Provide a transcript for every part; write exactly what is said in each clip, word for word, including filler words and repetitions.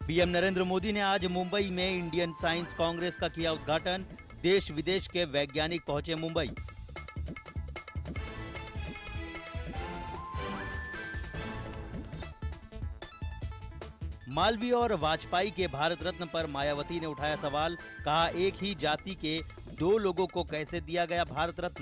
PM Narendra Modi ने आज मुंबई में इंडियन साइंस कांग्रेस का किया उद्घाटन। देश विदेश के वैज्ञानिक पहुंचे मुंबई। मालवीय और वाजपेयी के भारत रत्न पर मायावती ने उठाया सवाल। कहा, एक ही जाति के दो लोगों को कैसे दिया गया भारत रत्न।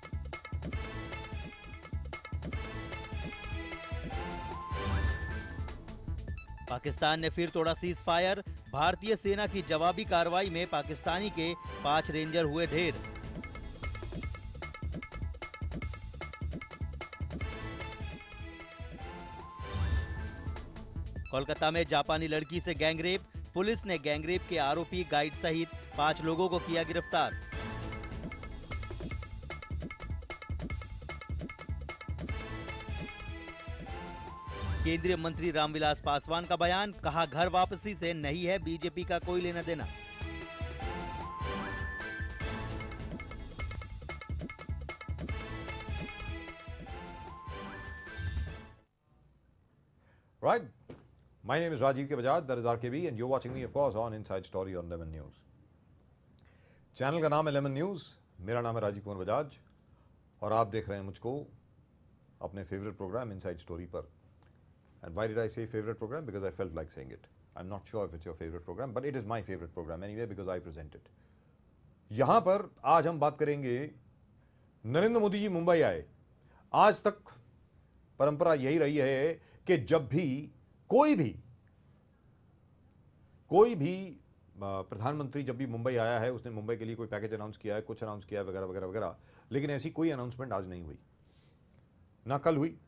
पाकिस्तान ने फिर तोड़ा सीज फायर। भारतीय सेना की जवाबी कार्रवाई में पाकिस्तानी के पांच रेंजर हुए ढेर। कोलकाता में जापानी लड़की से गैंगरेप। पुलिस ने गैंगरेप के आरोपी गाइड सहित पांच लोगों को किया गिरफ्तार। केंद्रीय मंत्री रामविलास पासवान का बयान। कहा, घर वापसी से नहीं है बीजेपी का कोई लेना देना। Right. My name is Rajiv K. Bajaj, that is R K B, and you're watching me, of course, on Inside Story on Lemon News. Channel का नाम है लेमन न्यूज़। मेरा नाम है राजीव कुमार बजाज और आप देख रहे हैं मुझको अपने फेवरेट प्रोग्राम इनसाइड स्टोरी पर। And why did I say favorite program? Because I felt like saying it. I'm not sure if it's your favorite program, but it is my favorite program anyway because I present it. यहाँ पर आज हम बात करेंगे, नरेंद्र मोदी जी मुंबई आए। आज तक परंपरा यही रही है कि जब भी कोई भी कोई भी प्रधानमंत्री जब भी मुंबई आया है, उसने मुंबई के लिए कोई पैकेज अनाउंस किया है, कुछ अनाउंस किया है वगैरह वगैरह वगैरह, लेकिन ऐसी कोई अनाउंसमेंट आज नहीं हुई, ना कल हुई।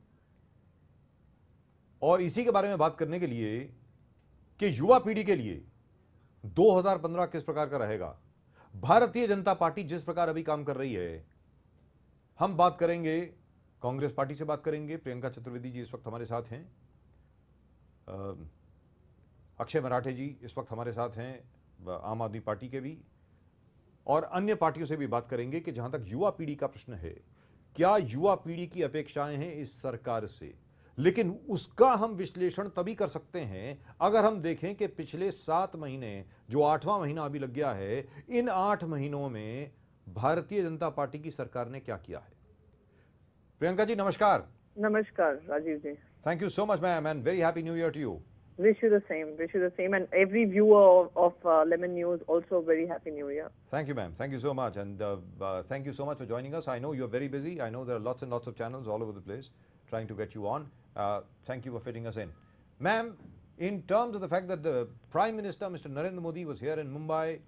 और इसी के बारे में बात करने के लिए कि युवा पीढ़ी के लिए दो हज़ार पंद्रह किस प्रकार का रहेगा, भारतीय जनता पार्टी जिस प्रकार अभी काम कर रही है, हम बात करेंगे कांग्रेस पार्टी से बात करेंगे। प्रियंका चतुर्वेदी जी इस वक्त हमारे साथ हैं, अक्षय मराठे जी इस वक्त हमारे साथ हैं आम आदमी पार्टी के भी, और अन्य पार्टियों से भी बात करेंगे कि जहां तक युवा पीढ़ी का प्रश्न है, क्या युवा पीढ़ी की अपेक्षाएं हैं इस सरकार से। लेकिन उसका हम विश्लेषण तभी कर सकते हैं अगर हम देखें कि पिछले सात महीने, जो आठवां महीना अभी लग गया है, इन आठ महीनों में भारतीय जनता पार्टी की सरकार ने क्या किया है। प्रियंका जी नमस्कार। नमस्कार Rajiv ji. Thank you so much ma'am and very happy new year to you. Wish you the same. Wish you the same, and every viewer of, of uh, Lemon News also very happy New Year. Thank you, ma'am. Thank you so much, and uh, uh, thank you so much for joining us. I know you're very busy. I know there are lots and lots of channels all over the place trying to get you on. Uh, thank you for fitting us in, ma'am. In terms of the fact that the Prime Minister, Mister Narendra Modi, was here in Mumbai.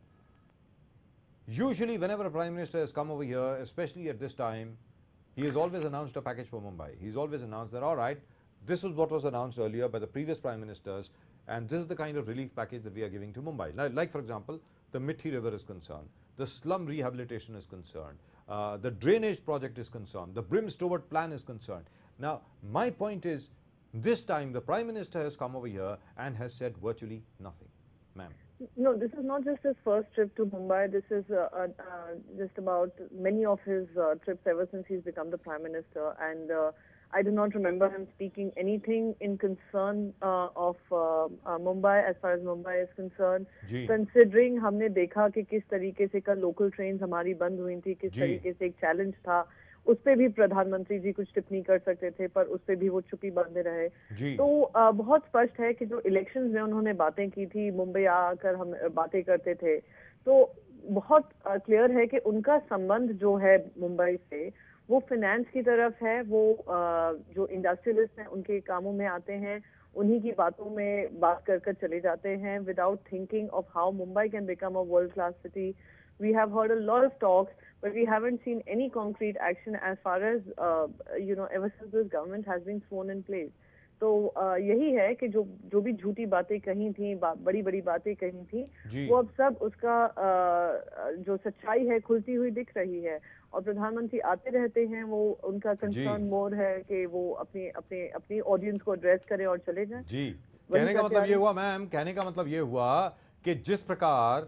Usually, whenever a Prime Minister has come over here, especially at this time, he has always announced a package for Mumbai. He's always announced that, all right, this is what was announced earlier by the previous Prime Ministers, and this is the kind of relief package that we are giving to Mumbai. Like, like for example, the Mithi River is concerned, the slum rehabilitation is concerned, uh, the drainage project is concerned, the Brim-Stewart plan is concerned. Now, my point is, this time the Prime Minister has come over here and has said virtually nothing. Ma'am. No, this is not just his first trip to Mumbai. This is uh, uh, uh, just about many of his uh, trips ever since he's become the Prime Minister. And uh, I do not remember him speaking anything in concern uh, of uh, uh, Mumbai as far as Mumbai is concerned. Considering हमने देखा कि किस तरीके से कल local trains हमारी बंद हुई थी, किस तरीके से एक चैलेंज था, उस पे भी प्रधानमंत्री जी कुछ टिप्पणी कर सकते थे, पर उस पे भी वो चुप्पी बांधे रहे। तो आ, बहुत स्पष्ट है कि जो इलेक्शंस में उन्होंने बातें की थी, मुंबई आकर हम बातें करते थे, तो बहुत क्लियर है कि उनका संबंध जो है मुंबई से वो फाइनेंस की तरफ है। वो आ, जो इंडस्ट्रियलिस्ट हैं उनके कामों में आते हैं, उन्हीं की बातों में बात कर कर चले जाते हैं without thinking of how Mumbai can become a world class city. We have heard a lot of talks, but we haven't seen any concrete action as far as, uh, you know, ever since this government has been sworn in place. तो uh, यही है कि जो जो भी झूठी बातें कही थी, बा, बड़ी बड़ी बातें कही थी, वो अब सब उसका uh, जो सच्चाई है खुलती हुई दिख रही है। और प्रधानमंत्री आते रहते हैं, वो उनका कंसर्न मोर है कि वो अपनी अपने अपनी ऑडियंस को एड्रेस करें और चले जाएं। जी, कहने का मतलब ये हुआ मैम, कहने का मतलब ये हुआ कि जिस प्रकार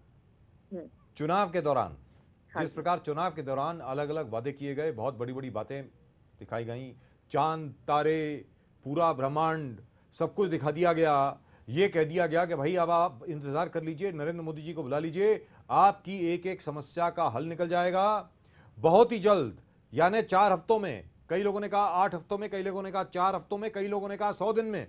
चुनाव के दौरान जिस प्रकार चुनाव के दौरान अलग अलग वादे किए गए, बहुत बड़ी बड़ी बातें दिखाई गई, चांद तारे पूरा ब्रह्मांड सब कुछ दिखा दिया गया, ये कह दिया गया कि भाई अब आप इंतजार कर लीजिए, नरेंद्र मोदी जी को बुला लीजिए, आपकी एक एक समस्या का हल निकल जाएगा बहुत ही जल्द, यानी चार हफ्तों में। कई लोगों ने कहा आठ हफ्तों में, कई लोगों ने कहा चार हफ्तों में, कई लोगों ने कहा सौ दिन में।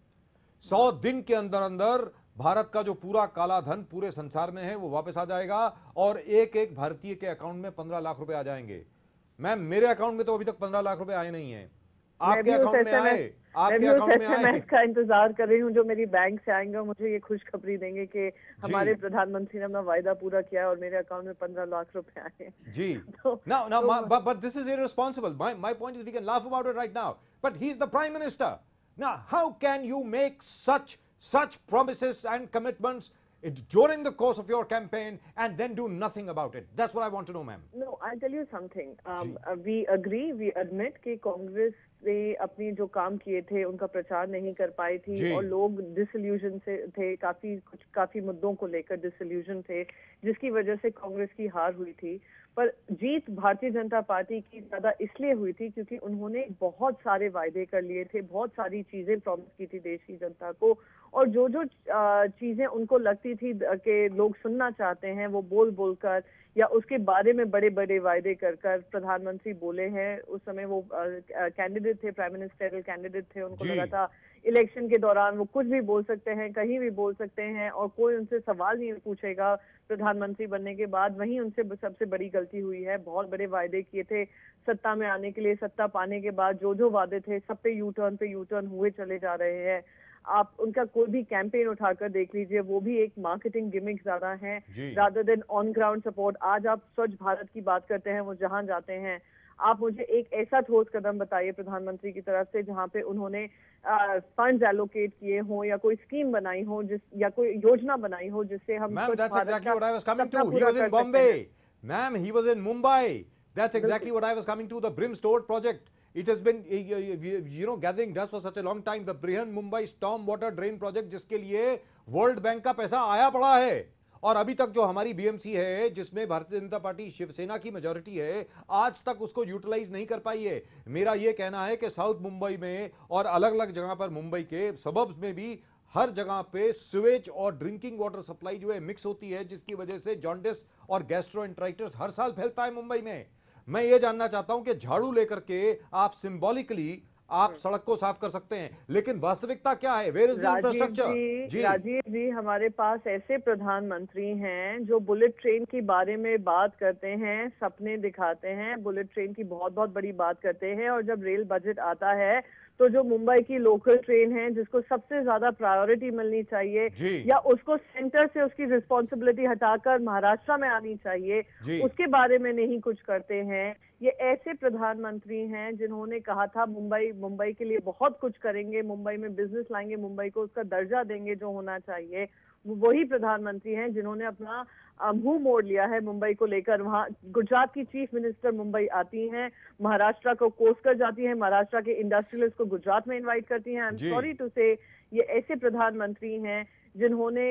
सौ दिन के अंदर अंदर भारत का जो पूरा काला धन पूरे संसार में है वो वापस आ जाएगा और एक एक भारतीय के अकाउंट में पंद्रह लाख रुपए आ जाएंगे। मैम, मेरे अकाउंट में तो अभी तक पंद्रह लाख रुपए आए नहीं है, आपके अकाउंट में आए, आपके अकाउंट में आए। का इंतजार कर रही हूँ जो मेरी बैंक से आएंगे और मुझे ये खुशखबरी देंगे कि हमारे प्रधानमंत्री ने अपना वायदा पूरा किया है और मेरे अकाउंट में पंद्रह लाख रुपए आए जी। तो, now now तो, my, but, but this is irresponsible. my my point is we can laugh about it right now, but he is the prime minister. Now how can you make such such promises and commitments during the course of your campaign and then do nothing about it? That's what I want to know, ma'am. No, I'll tell you something. Um, uh, we agree, we admit कि कांग्रेस ने अपनी जो काम किए थे उनका प्रचार नहीं कर पाई थी और लोग डिसइल्यूजन से थे, काफी कुछ काफी मुद्दों को लेकर डिसइल्यूजन थे जिसकी वजह से कांग्रेस की हार हुई थी। पर जीत भारतीय जनता पार्टी की ज्यादा इसलिए हुई थी क्योंकि उन्होंने बहुत सारे वायदे कर लिए थे, बहुत सारी चीजें प्रॉमिस की थी देश की जनता को और जो जो चीजें उनको लगती थी कि लोग सुनना चाहते हैं वो बोल बोलकर या उसके बारे में बड़े बड़े वायदे कर कर प्रधानमंत्री बोले हैं। उस समय वो कैंडिडेट थे, प्राइम मिनिस्टरियल कैंडिडेट थे, उनको लगा था इलेक्शन के दौरान वो कुछ भी बोल सकते हैं, कहीं भी बोल सकते हैं और कोई उनसे सवाल नहीं पूछेगा प्रधानमंत्री बनने के बाद। वहीं उनसे सबसे बड़ी गलती हुई है, बहुत बड़े वायदे किए थे सत्ता में आने के लिए, सत्ता पाने के बाद जो जो वादे थे सब पे यू टर्न पे यू टर्न हुए चले जा रहे हैं। आप उनका कोई भी कैंपेन उठाकर देख लीजिए, वो भी एक मार्केटिंग गिमिक ज्यादा है rather than on ground support. आज आप स्वच्छ भारत की बात करते हैं, वो जहां जाते हैं, आप मुझे एक ऐसा ठोस कदम बताइए प्रधानमंत्री की तरफ से जहां पे उन्होंने फंड्स एलोकेट किए हो या कोई स्कीम बनाई हो जिस या कोई योजना बनाई हो जिससे हम Ma'am, that's exactly what I was coming to. He was in Bombay. Ma'am, he was in Mumbai. That's exactly what I was coming to. The Brimstone project. It has been, you know, gathering dust for such a long time. The Brihan Mumbai Storm Water Drain Project, जिसके लिए world bank का पैसा आया पड़ा है और अभी तक जो हमारी बीएमसी है जिसमें भारतीय जनता पार्टी शिवसेना की मेजॉरिटी है, आज तक उसको यूटिलाइज नहीं कर पाई है। मेरा यह कहना है कि साउथ मुंबई में और अलग अलग जगह पर मुंबई के सबब्स में भी हर जगह पे सीवेज और ड्रिंकिंग वाटर सप्लाई जो है मिक्स होती है, जिसकी वजह से जॉन्डिस और गैस्ट्रोएंटराइटिस हर साल फैलता है मुंबई में। मैं ये जानना चाहता हूं कि झाड़ू लेकर के आप सिंबॉलिकली आप सड़क को साफ कर सकते हैं, लेकिन वास्तविकता क्या है? Where is the infrastructure? जी राजीव जी, हमारे पास ऐसे प्रधानमंत्री हैं जो बुलेट ट्रेन के बारे में बात करते हैं, सपने दिखाते हैं, बुलेट ट्रेन की बहुत बहुत बड़ी बात करते हैं और जब रेल बजट आता है तो जो मुंबई की लोकल ट्रेन है जिसको सबसे ज्यादा प्रायोरिटी मिलनी चाहिए या उसको सेंटर से उसकी रिस्पॉन्सिबिलिटी हटाकर महाराष्ट्र में आनी चाहिए, उसके बारे में नहीं कुछ करते हैं। ये ऐसे प्रधानमंत्री हैं जिन्होंने कहा था मुंबई मुंबई के लिए बहुत कुछ करेंगे, मुंबई में बिजनेस लाएंगे, मुंबई को उसका दर्जा देंगे जो होना चाहिए। वही प्रधानमंत्री हैं जिन्होंने अपना मुंह मोड़ लिया है मुंबई को लेकर। वहाँ गुजरात की चीफ मिनिस्टर मुंबई आती हैं, महाराष्ट्र को कोस कर जाती हैं, महाराष्ट्र के इंडस्ट्रियलिस्ट को गुजरात में इनवाइट करती हैं। आई एम सॉरी टू से ये ऐसे प्रधानमंत्री हैं जिन्होंने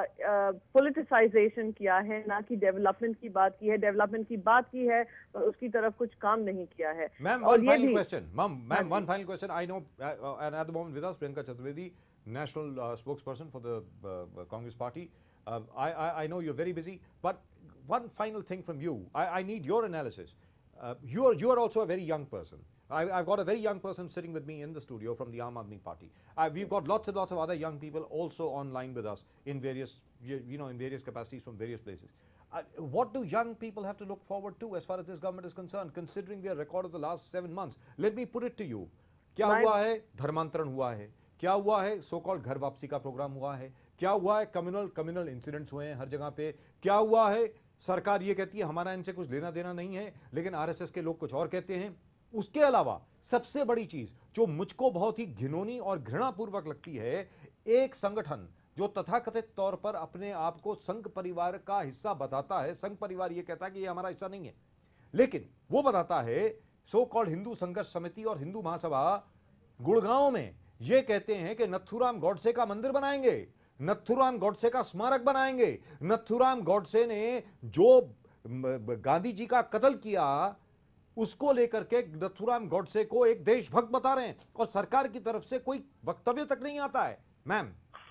पॉलिटिसाइजेशन किया है, ना कि डेवलपमेंट की बात की है। डेवलपमेंट की बात की है पर उसकी तरफ कुछ काम नहीं किया है। Ma'am, one final question ma'am ma'am one final question I know and at the moment with us Priyanka Chaturvedi, national uh, spokesperson for the uh, Congress party. Uh, I, I, I know you're very busy, but one final thing from you. I, I need your analysis. Uh, you are you are also a very young person. I, I've got a very young person sitting with me in the studio from the Aam Aadmi Party. Uh, we've got lots and lots of other young people also online with us in various you, you know in various capacities from various places. Uh, what do young people have to look forward to as far as this government is concerned, considering their record of the last seven months? Let me put it to you. क्या हुआ है? धर्मांतरण हुआ है। क्या हुआ है? So called घर वापसी का प्रोग्राम हुआ है। क्या हुआ है? कम्युनल कम्युनल इंसिडेंट्स हुए हैं हर जगह पे। क्या हुआ है? सरकार ये कहती है हमारा इनसे कुछ लेना देना नहीं है, लेकिन आरएसएस के लोग कुछ और कहते हैं। उसके अलावा सबसे बड़ी चीज जो मुझको बहुत ही घिनौनी और घृणापूर्वक लगती है, एक संगठन जो तथाकथित तौर पर अपने आप को संघ परिवार का हिस्सा बताता है, संघ परिवार ये कहता है कि ये हमारा हिस्सा नहीं है, लेकिन वो बताता है सो कॉल्ड हिंदू संघर्ष समिति और हिंदू महासभा गुड़गांव में ये कहते हैं कि नथुराम गॉडसे का मंदिर बनाएंगे, नथुराम गॉडसे का स्मारक बनाएंगे। नथुराम गॉडसे ने जो गांधी जी का कत्ल किया उसको लेकर के नथुराम गॉडसे को एक देशभक्त बता रहे हैं और सरकार की तरफ से कोई वक्तव्य तक नहीं आता है। मैम,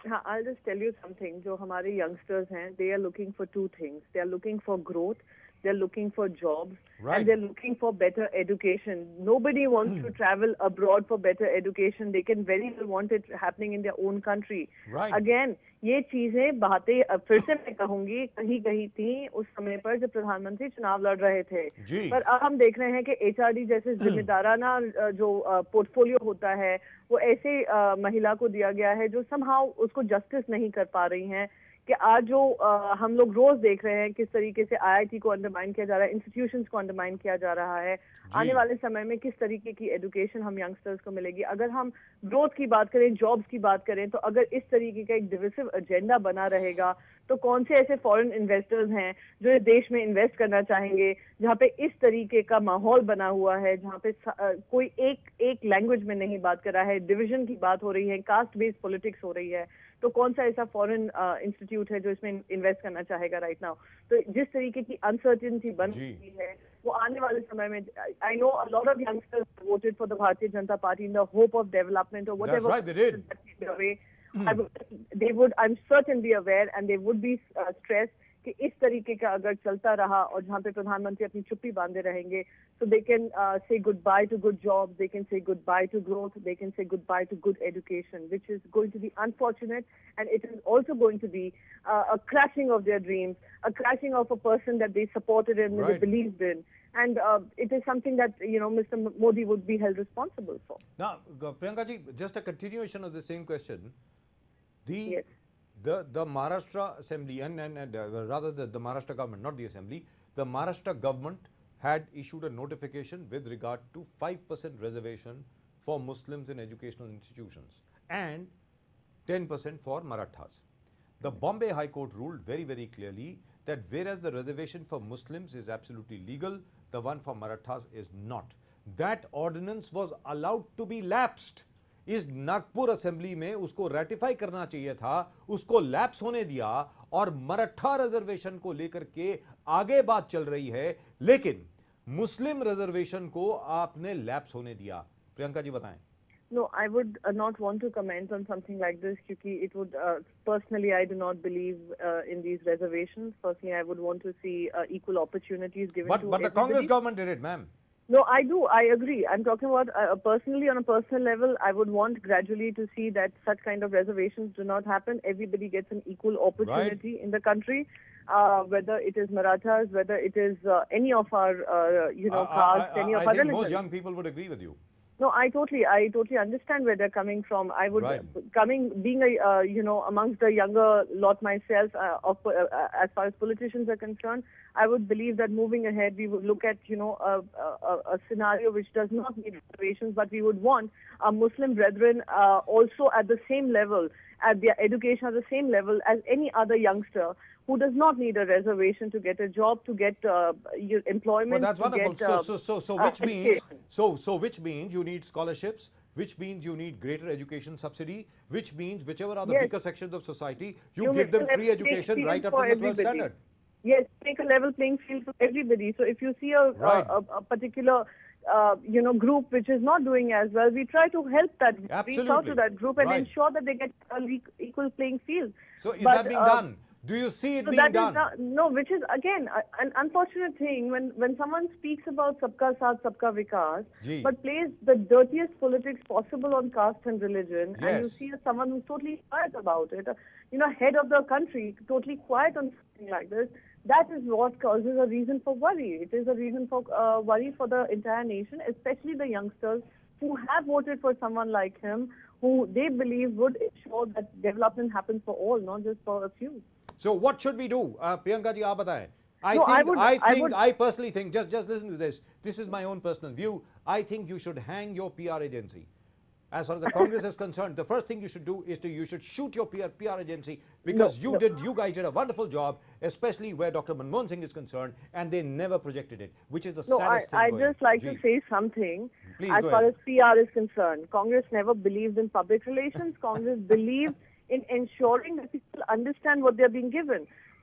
हाँ, I'll just tell you something. जो हमारे youngsters हैं, they are looking for two things. They are looking for growth. They're looking for jobs. Right. And they're looking for better education. Nobody wants to travel abroad for better education. They can very well want it happening in their own country. Right. Again, ये चीजें बातें अब फिर से मैं कहूंगी कहीं कहीं थी उस समय पर जब प्रधानमंत्री चुनाव लड़ रहे थे. जी. पर अब हम देख रहे हैं कि एचआरडी जैसे जिम्मेदाराना जो पोर्टफोलियो होता है वो ऐसे महिला को दिया गया है जो समहाउ उसको जस्टिस नहीं कर पा रही हैं कि आज जो आ, हम लोग रोज देख रहे हैं किस तरीके से आईआईटी को अंडरमाइन किया जा रहा है, इंस्टीट्यूशंस को अंडरमाइन किया जा रहा है. आने वाले समय में किस तरीके की एजुकेशन हम यंगस्टर्स को मिलेगी. अगर हम ग्रोथ की बात करें, जॉब्स की बात करें, तो अगर इस तरीके का एक डिविसिव एजेंडा बना रहेगा तो कौन से ऐसे फॉरेन इन्वेस्टर्स हैं जो इस देश में इन्वेस्ट करना चाहेंगे जहाँ पे इस तरीके का माहौल बना हुआ है, जहाँ पे कोई एक एक लैंग्वेज में नहीं बात कर रहा है, डिवीजन की बात हो रही है, कास्ट बेस्ड पॉलिटिक्स हो रही है. तो कौन सा ऐसा फॉरेन इंस्टीट्यूट है जो इसमें इन्वेस्ट करना चाहेगा राइट नाउ. तो जिस तरीके की अनसर्टेनिटी बन रही है वो आने वाले समय में, I know a lot of youngsters voted for the Bharatiya Janata Party in the hope of development और whatever I would, they would, I'm certainly aware and they would be uh, stressed कि इस तरीके का अगर चलता रहा और जहाँ पे प्रधानमंत्री अपनी चुप्पी बांधे रहेंगे, so they can uh, say goodbye to good jobs, they can say goodbye to growth, they can say goodbye to good education, which is going to be unfortunate, and it is also going to be uh, a crashing of their dreams, a crashing of a person that they supported and right. they believed in. And uh, it is something that, you know, Mister Modi would be held responsible for. Now, Priyanka ji, just a continuation of the same question. The, yes. the, the Maharashtra Assembly, and, and, and uh, rather the, the Maharashtra government, not the Assembly, the Maharashtra government had issued a notification with regard to five percent reservation for Muslims in educational institutions and ten percent for Marathas. The Bombay High Court ruled very, very clearly that whereas the reservation for Muslims is absolutely legal, the one for Marathas is not. That ordinance was allowed to be lapsed. इस Nagpur assembly में उसको ratify करना चाहिए था, उसको lapse होने दिया और मराठा रिजर्वेशन को लेकर के आगे बात चल रही है, लेकिन मुस्लिम रिजर्वेशन को आपने लैप्स होने दिया. प्रियंका जी बताएं. No, I would uh, not want to comment on something like this because it would, uh, personally, I do not believe uh, in these reservations. Personally, I would want to see uh, equal opportunities given but, to But the everybody. Congress government did it, ma'am. No, I do. I agree. I'm talking about uh, personally, on a personal level, I would want gradually to see that such kind of reservations do not happen. Everybody gets an equal opportunity right. in the country, uh, whether it is Marathas, whether it is uh, any of our, uh, you know, uh, castes, I, I, any I of our think religions. most young people would agree with you. No, I totally, I totally understand where they're coming from. I would, right. coming, being a, uh, you know, amongst the younger lot myself, uh, of, uh, as far as politicians are concerned, I would believe that moving ahead, we would look at, you know, a, a, a scenario which does not need reservations, but we would want our Muslim brethren uh, also at the same level, at their education at the same level as any other youngster who does not need a reservation to get a job, to get uh, your employment. Well, that's wonderful. Get, uh, so, so, so, so, uh, which means, education. so, so, which means you need scholarships, which means you need greater education subsidy, which means whichever are the yes. weaker sections of society, you, you give them free education right up to the twelfth standard. Yes, make a level playing field for everybody. So if you see a, right. a, a particular, uh, you know, group which is not doing as well, we try to help that group, Absolutely. reach out to that group and right. ensure that they get a equal playing field. So is but, that being uh, done? Do you see it so being that done? Is not, no, which is again a, an unfortunate thing when, when someone speaks about Sabka Saath, Sabka Vikas, Gee. but plays the dirtiest politics possible on caste and religion, yes. and you see someone who's totally quiet about it, uh, you know, head of the country, totally quiet on something like this. That is what causes a reason for worry. It is a reason for uh, worry for the entire nation, especially the youngsters who have voted for someone like him, who they believe would ensure that development happens for all, not just for a few. So what should we do? Uh, Priyanka ji, aap bataye. I no, think, I, would, I think, I, would, I personally think, just, just listen to this. This is my own personal view. I think you should hang your P R agency. As far as the Congress is concerned, the first thing you should do is to, you should shoot your P R, P R agency because no, you no. did, you guys did a wonderful job, especially where Doctor Manmohan Singh is concerned, and they never projected it, which is the no, saddest I, thing. I just like Gee. to say something. Please, as far ahead. as P R is concerned, Congress never believed in public relations. Congress believed in ensuring that people understand what they're being given.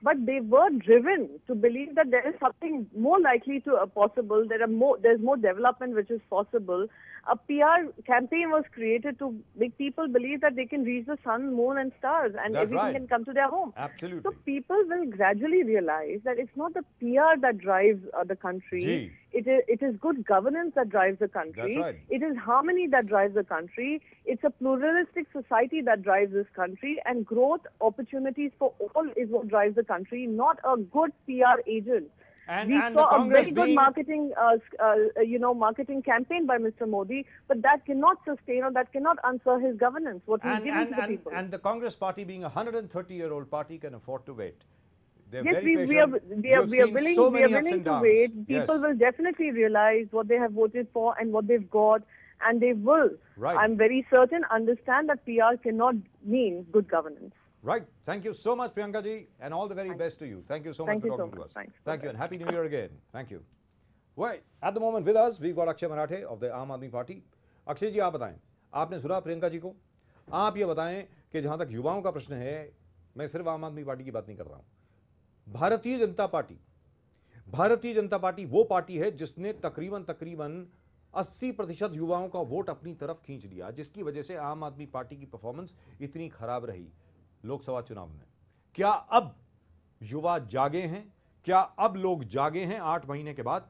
but they were driven to believe that there is something more likely to uh, possible. There are more, there's more development which is possible. A P R campaign was created to make people believe that they can reach the sun, moon, and stars, and That's everything right. can come to their home. Absolutely. So people will gradually realize that it's not the P R that drives uh, the country. Gee. It is, it is good governance that drives the country. That's right. It is harmony that drives the country. It's a pluralistic society that drives this country, and growth opportunities for all is what drives the country, not a good P R agent. And- we and the saw a Congress very good being- marketing, uh, s- uh, you know, marketing campaign by Mister Modi, but that cannot sustain or that cannot answer his governance. What he's And, giving and, to the and, people. and the Congress party being a one hundred thirty year old party can afford to wait. They're Yes, very we, patient. we are we are, You've we are seen willing so we are many ups willing and to downs. wait. People Yes. will definitely realize what they have voted for and what they've got, and they will. Right. I'm very certain understand that P R cannot mean good governance. Right. Thank you so much, Priyanka ji, and all the very best to you. Thank you so Thank much for you so talking to much. us. Thanks. Thank you, and Happy New Year again. Thank you. Well, at the moment with us, we've got Akshay Marathe of the Aam Aadmi Party. Akshay जी, आप बताएं, आपने सुना प्रियंका जी को? आप ये बताएं कि जहां तक युवाओं का प्रश्न है, मैं सिर्फ आम आदमी पार्टी की बात नहीं कर रहा हूं। भारतीय जनता पार्टी, भारतीय जनता पार्टी वो पार्टी है जिसने तकरीबन तकरीबन अस्सी प्रतिशत युवाओं का वोट अपनी तरफ खींच लिया, जिसकी वजह से आम आदमी पार्टी की परफॉर्मेंस इतनी खराब रही लोकसभा चुनाव में। क्या अब युवा जागे हैं? क्या अब लोग जागे हैं आठ महीने के बाद?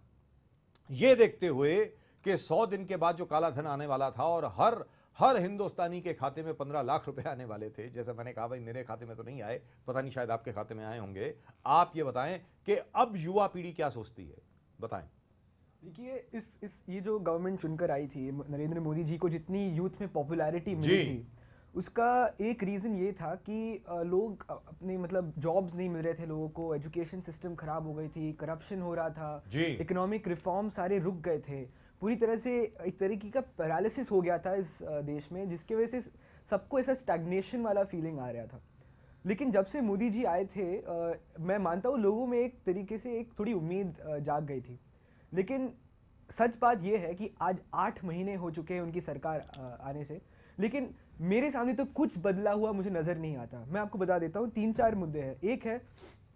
यह देखते हुए कि सौ दिन के बाद जो काला धन आने वाला था और हर हर हिंदुस्तानी के खाते में पंद्रह लाख रुपए आने वाले थे, जैसा मैंने कहा भाई मेरे खाते में तो नहीं आए, पता नहीं शायद आपके खाते में आए होंगे। आप ये बताएं कि अब युवा पीढ़ी क्या सोचती है, बताएं। देखिए, इस इस ये जो गवर्नमेंट चुनकर आई थी नरेंद्र मोदी जी को, जितनी यूथ में पॉपुलैरिटी मिली जी। थी, उसका एक रीज़न ये था कि अ, लोग अ- अपने मतलब जॉब्स नहीं मिल रहे थे लोगों को, एजुकेशन सिस्टम खराब हो गई थी, करप्शन हो रहा था, जी। इकोनॉमिक रिफॉर्म सारे रुक गए थे, पूरी तरह से एक तरीके का पैरालिसिस हो गया था इस अ, देश में, जिसकी वजह से सबको ऐसा स्टैग्नेशन वाला फीलिंग आ रहा था। लेकिन जब से मोदी जी आए थे, अ, मैं मानता हूँ लोगों में एक तरीके से एक थोड़ी उम्मीद अ, जाग गई थी। लेकिन सच बात यह है कि आज आठ महीने हो चुके हैं उनकी सरकार अ, आने से, लेकिन मेरे सामने तो कुछ बदला हुआ मुझे नज़र नहीं आता। मैं आपको बता देता हूँ, तीन चार मुद्दे हैं। एक है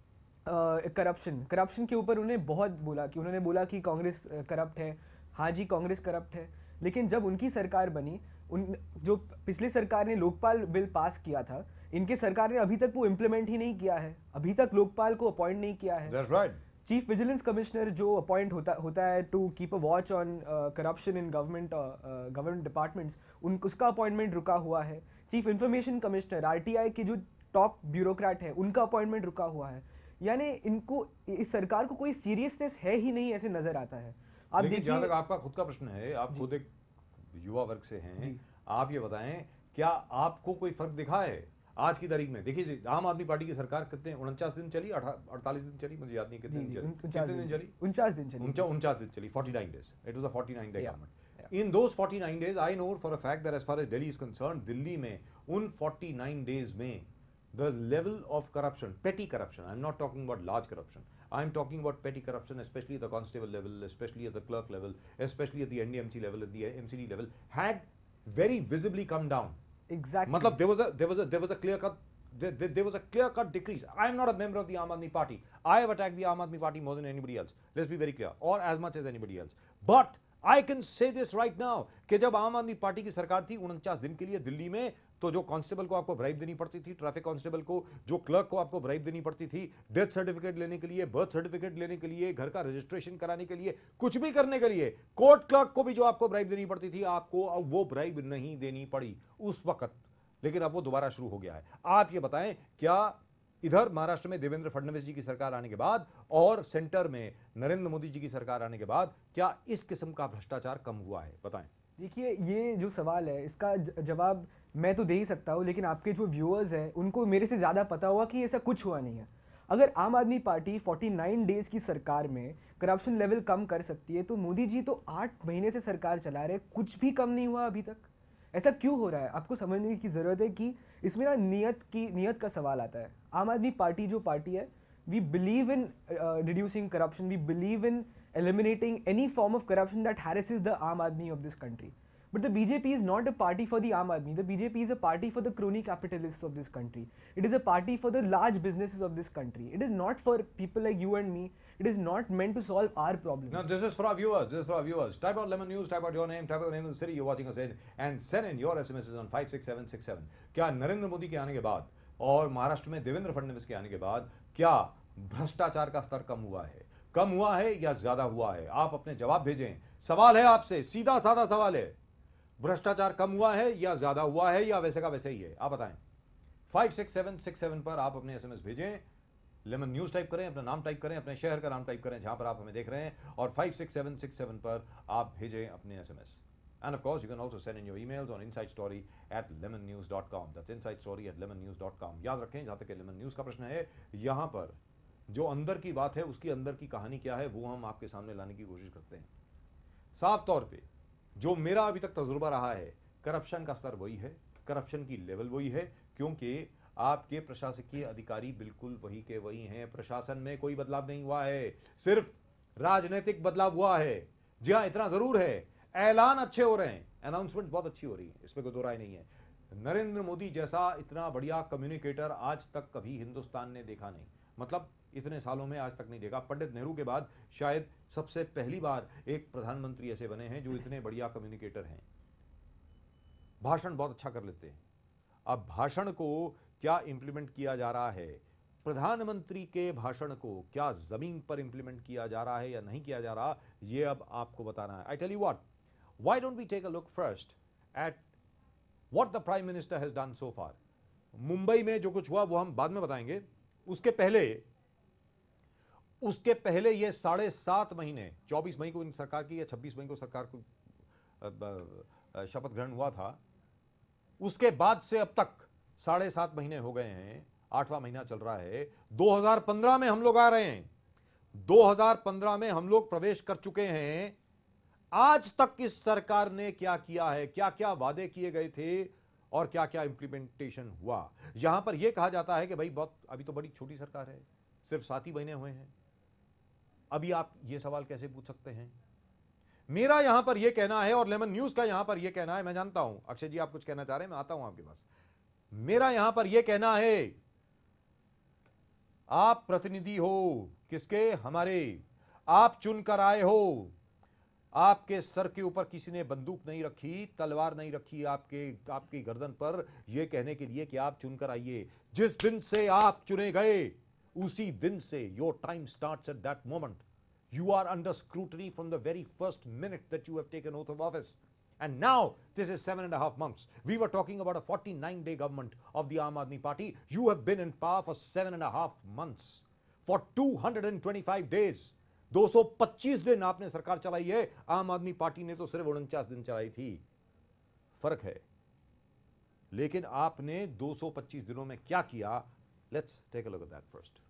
करप्शन। करप्शन के ऊपर उन्होंने बहुत बोला कि उन्होंने बोला कि कांग्रेस करप्ट है। हाँ जी, कांग्रेस करप्ट है, लेकिन जब उनकी सरकार बनी, उन जो पिछली सरकार ने लोकपाल बिल पास किया था, इनके सरकार ने अभी तक वो इम्प्लीमेंट ही नहीं किया है, अभी तक लोकपाल को अपॉइंट नहीं किया है। That's right. Chief vigilance commissioner जो अपॉइंट होता होता है to keep a watch on corruption in government government departments, उन उसका अपॉइंटमेंट रुका हुआ है। चीफ इंफॉर्मेशन कमिश्नर आरटीआई के जो टॉप ब्यूरोक्रेट है, उनका अपॉइंटमेंट रुका हुआ है। यानी इनको, इस सरकार को कोई सीरियसनेस है ही नहीं, ऐसे नजर आता है। आप लेकिन जहां तक देखिए, आपका खुद का प्रश्न है, आप खुद एक युवा वर्ग से हैं, जी। आप ये बताएं, क्या आपको कोई फर्क दिखा है आज की तारीख में? देखिए, आम आदमी पार्टी की सरकार कितने उनचास दिन चली, अड़तालीस दिन चली, मुझे याद नहीं कितने जी, दिन जी, चली, उन- उनचास कितने दिन दिन चली? उनचास दिन चली। उनचा उनचास दिन चली, forty-nine days. It was a forty-nine day Yeah, government. In those forty-nine days, I know for a fact that as far as Delhi is concerned, Delhi में उन forty-nine days में the level of corruption, petty corruption, I'm not talking about large corruption, I'm talking about petty corruption, especially at the constable level, especially at the clerk level, especially at the N D M C level, at the M C D level, had very visibly come down. Exactly. मतलब there was a there was a there was a clear cut there, there, there was a clear cut decrease. I am not a member of the Aam Aadmi Party. I have attacked the Aam Aadmi Party more than anybody else. Let's be very clear, or as much as anybody else. But I can say this right now कि जब आम आदमी party की सरकार थी उनचास दिन के लिए दिल्ली में, तो जो कांस्टेबल को आपको ब्राइब देनी पड़ती थी, ट्रैफिक कांस्टेबल को, जो क्लर्क को आपको ब्राइब देनी पड़ती थी, डेथ सर्टिफिकेट लेने के लिए, बर्थ सर्टिफिकेट लेने के लिए, घर का रजिस्ट्रेशन कराने के लिए, कुछ भी करने के लिए, कोर्ट क्लर्क को भी जो आपको ब्राइब देनी पड़ती थी, आपको अब वो ब्राइब नहीं देनी पड़ी उस वक्त। लेकिन अब वो दोबारा शुरू हो गया है। आप ये बताएं, क्या इधर महाराष्ट्र में देवेंद्र फडणवीस जी की सरकार आने के बाद और सेंटर में नरेंद्र मोदी जी की सरकार आने के बाद क्या इस किस्म का भ्रष्टाचार कम हुआ है? बताएं। देखिए, ये जो सवाल है, इसका ज- जवाब मैं तो दे ही सकता हूँ, लेकिन आपके जो व्यूअर्स हैं उनको मेरे से ज़्यादा पता होगा कि ऐसा कुछ हुआ नहीं है। अगर आम आदमी पार्टी उनचास डेज की सरकार में करप्शन लेवल कम कर सकती है, तो मोदी जी तो आठ महीने से सरकार चला रहे, कुछ भी कम नहीं हुआ अभी तक। ऐसा क्यों हो रहा है? आपको समझने की ज़रूरत है कि इसमें ना नियत की नियत का सवाल आता है। आम आदमी पार्टी जो पार्टी है, we believe in reducing corruption, we believe in eliminating any form of corruption that harasses the आम आदमी of this country. But the B J P is not a party for the Aam Aadmi. The B J P is a party for the crony capitalists of this country. It is a party for the large businesses of this country. It is not for people like you and me. It is not meant to solve our problems. Now, this is for our viewers. This is for our viewers. Type out Lemon News, type out your name, type out the name of the city you're watching us in, and send in your S M Ses on five six seven six seven. क्या नरेंद्र मोदी के आने के बाद और महाराष्ट्र में देवेंद्र फडणवीस के आने के बाद क्या भ्रष्टाचार का स्तर कम हुआ है? कम हुआ है या ज्यादा हुआ है? आप अपने जवाब भेजें. सवाल है आपसे, सीधा साधा सवाल है. भ्रष्टाचार कम हुआ है या ज्यादा हुआ है या वैसे का वैसे ही है? आप बताएं. Five six seven six seven पर आप अपने एसएमएस भेजें. लेमन न्यूज टाइप करें, अपना नाम टाइप करें, अपने शहर का नाम टाइप करें जहां पर आप हमें देख रहे हैं, और five six seven six seven पर आप भेजें अपने SMS. And of course, you can also send in your emails on inside story at lemon news dot com. That's inside story at lemon news dot com. याद रखें, जहां तक lemon news का प्रश्न है, यहां पर जो अंदर की बात है, उसकी अंदर की कहानी क्या है, वो हम आपके सामने लाने की कोशिश करते हैं. साफ तौर पे जो मेरा अभी तक तजुर्बा रहा है, करप्शन का स्तर वही है, करप्शन की लेवल वही है, क्योंकि आपके प्रशासकीय अधिकारी बिल्कुल वही के वही हैं. प्रशासन में कोई बदलाव नहीं हुआ है, सिर्फ राजनीतिक बदलाव हुआ है. जी हाँ, इतना जरूर है, ऐलान अच्छे हो रहे हैं, अनाउंसमेंट बहुत अच्छी हो रही है, इसमें कोई दो राय नहीं है. नरेंद्र मोदी जैसा इतना बढ़िया कम्युनिकेटर आज तक कभी हिंदुस्तान ने देखा नहीं. मतलब इतने सालों में आज तक नहीं देखा. पंडित नेहरू के बाद शायद सबसे पहली बार एक प्रधानमंत्री ऐसे बने हैं जो इतने बढ़िया कम्युनिकेटर हैं. भाषण बहुत अच्छा कर लेते हैं. अब भाषण को क्या इंप्लीमेंट किया जा रहा है, प्रधानमंत्री के भाषण को क्या जमीन पर इंप्लीमेंट किया जा रहा है या नहीं किया जा रहा, ये अब आपको बताना है. I tell you what, why don't we take a look first at what the prime minister has done so far. Mumbai में जो कुछ हुआ वो हम बाद में बताएंगे. उसके पहले उसके पहले ये साढ़े सात महीने, चौबीस मई को इन सरकार की या छब्बीस मई को सरकार को शपथ ग्रहण हुआ था, उसके बाद से अब तक साढ़े सात महीने हो गए हैं, आठवां महीना चल रहा है. दो हज़ार पंद्रह में हम लोग आ रहे हैं, दो हज़ार पंद्रह में हम लोग प्रवेश कर चुके हैं. आज तक इस सरकार ने क्या किया है, क्या क्या वादे किए गए थे और क्या क्या इंप्लीमेंटेशन हुआ. यहां पर यह कहा जाता है कि भाई बहुत अभी तो बड़ी छोटी सरकार है, सिर्फ सात ही महीने हुए हैं. अभी आप ये सवाल कैसे पूछ सकते हैं? मेरा यहां पर यह कहना है और लेमन न्यूज का यहां पर यह कहना है, मैं जानता हूं अक्षय जी आप कुछ कहना चाह रहे हैं, मैं आता हूं आपके पास. मेरा यहां पर यह कहना है, आप प्रतिनिधि हो किसके? हमारे. आप चुनकर आए हो, आपके सर के ऊपर किसी ने बंदूक नहीं रखी, तलवार नहीं रखी आपके आपकी गर्दन पर, यह कहने के लिए कि आप चुनकर आइए. जिस दिन से आप चुने गए उसी दिन से your time starts at that moment. You are under scrutiny from the very first minute that you have taken oath of office. And now, this is seven and a half months. We were talking about a forty-nine day government of the Aam Aadmi Party. You have been in power for seven and a half months. For two hundred twenty-five days. दो सौ पच्चीस दिन आपने सरकार चलाई है. आम आदमी पार्टी ने तो सिर्फ उनचास दिन चलाई थी. फर्क है. लेकिन आपने दो सौ पच्चीस दिनों में क्या किया? Let's take a look at that first.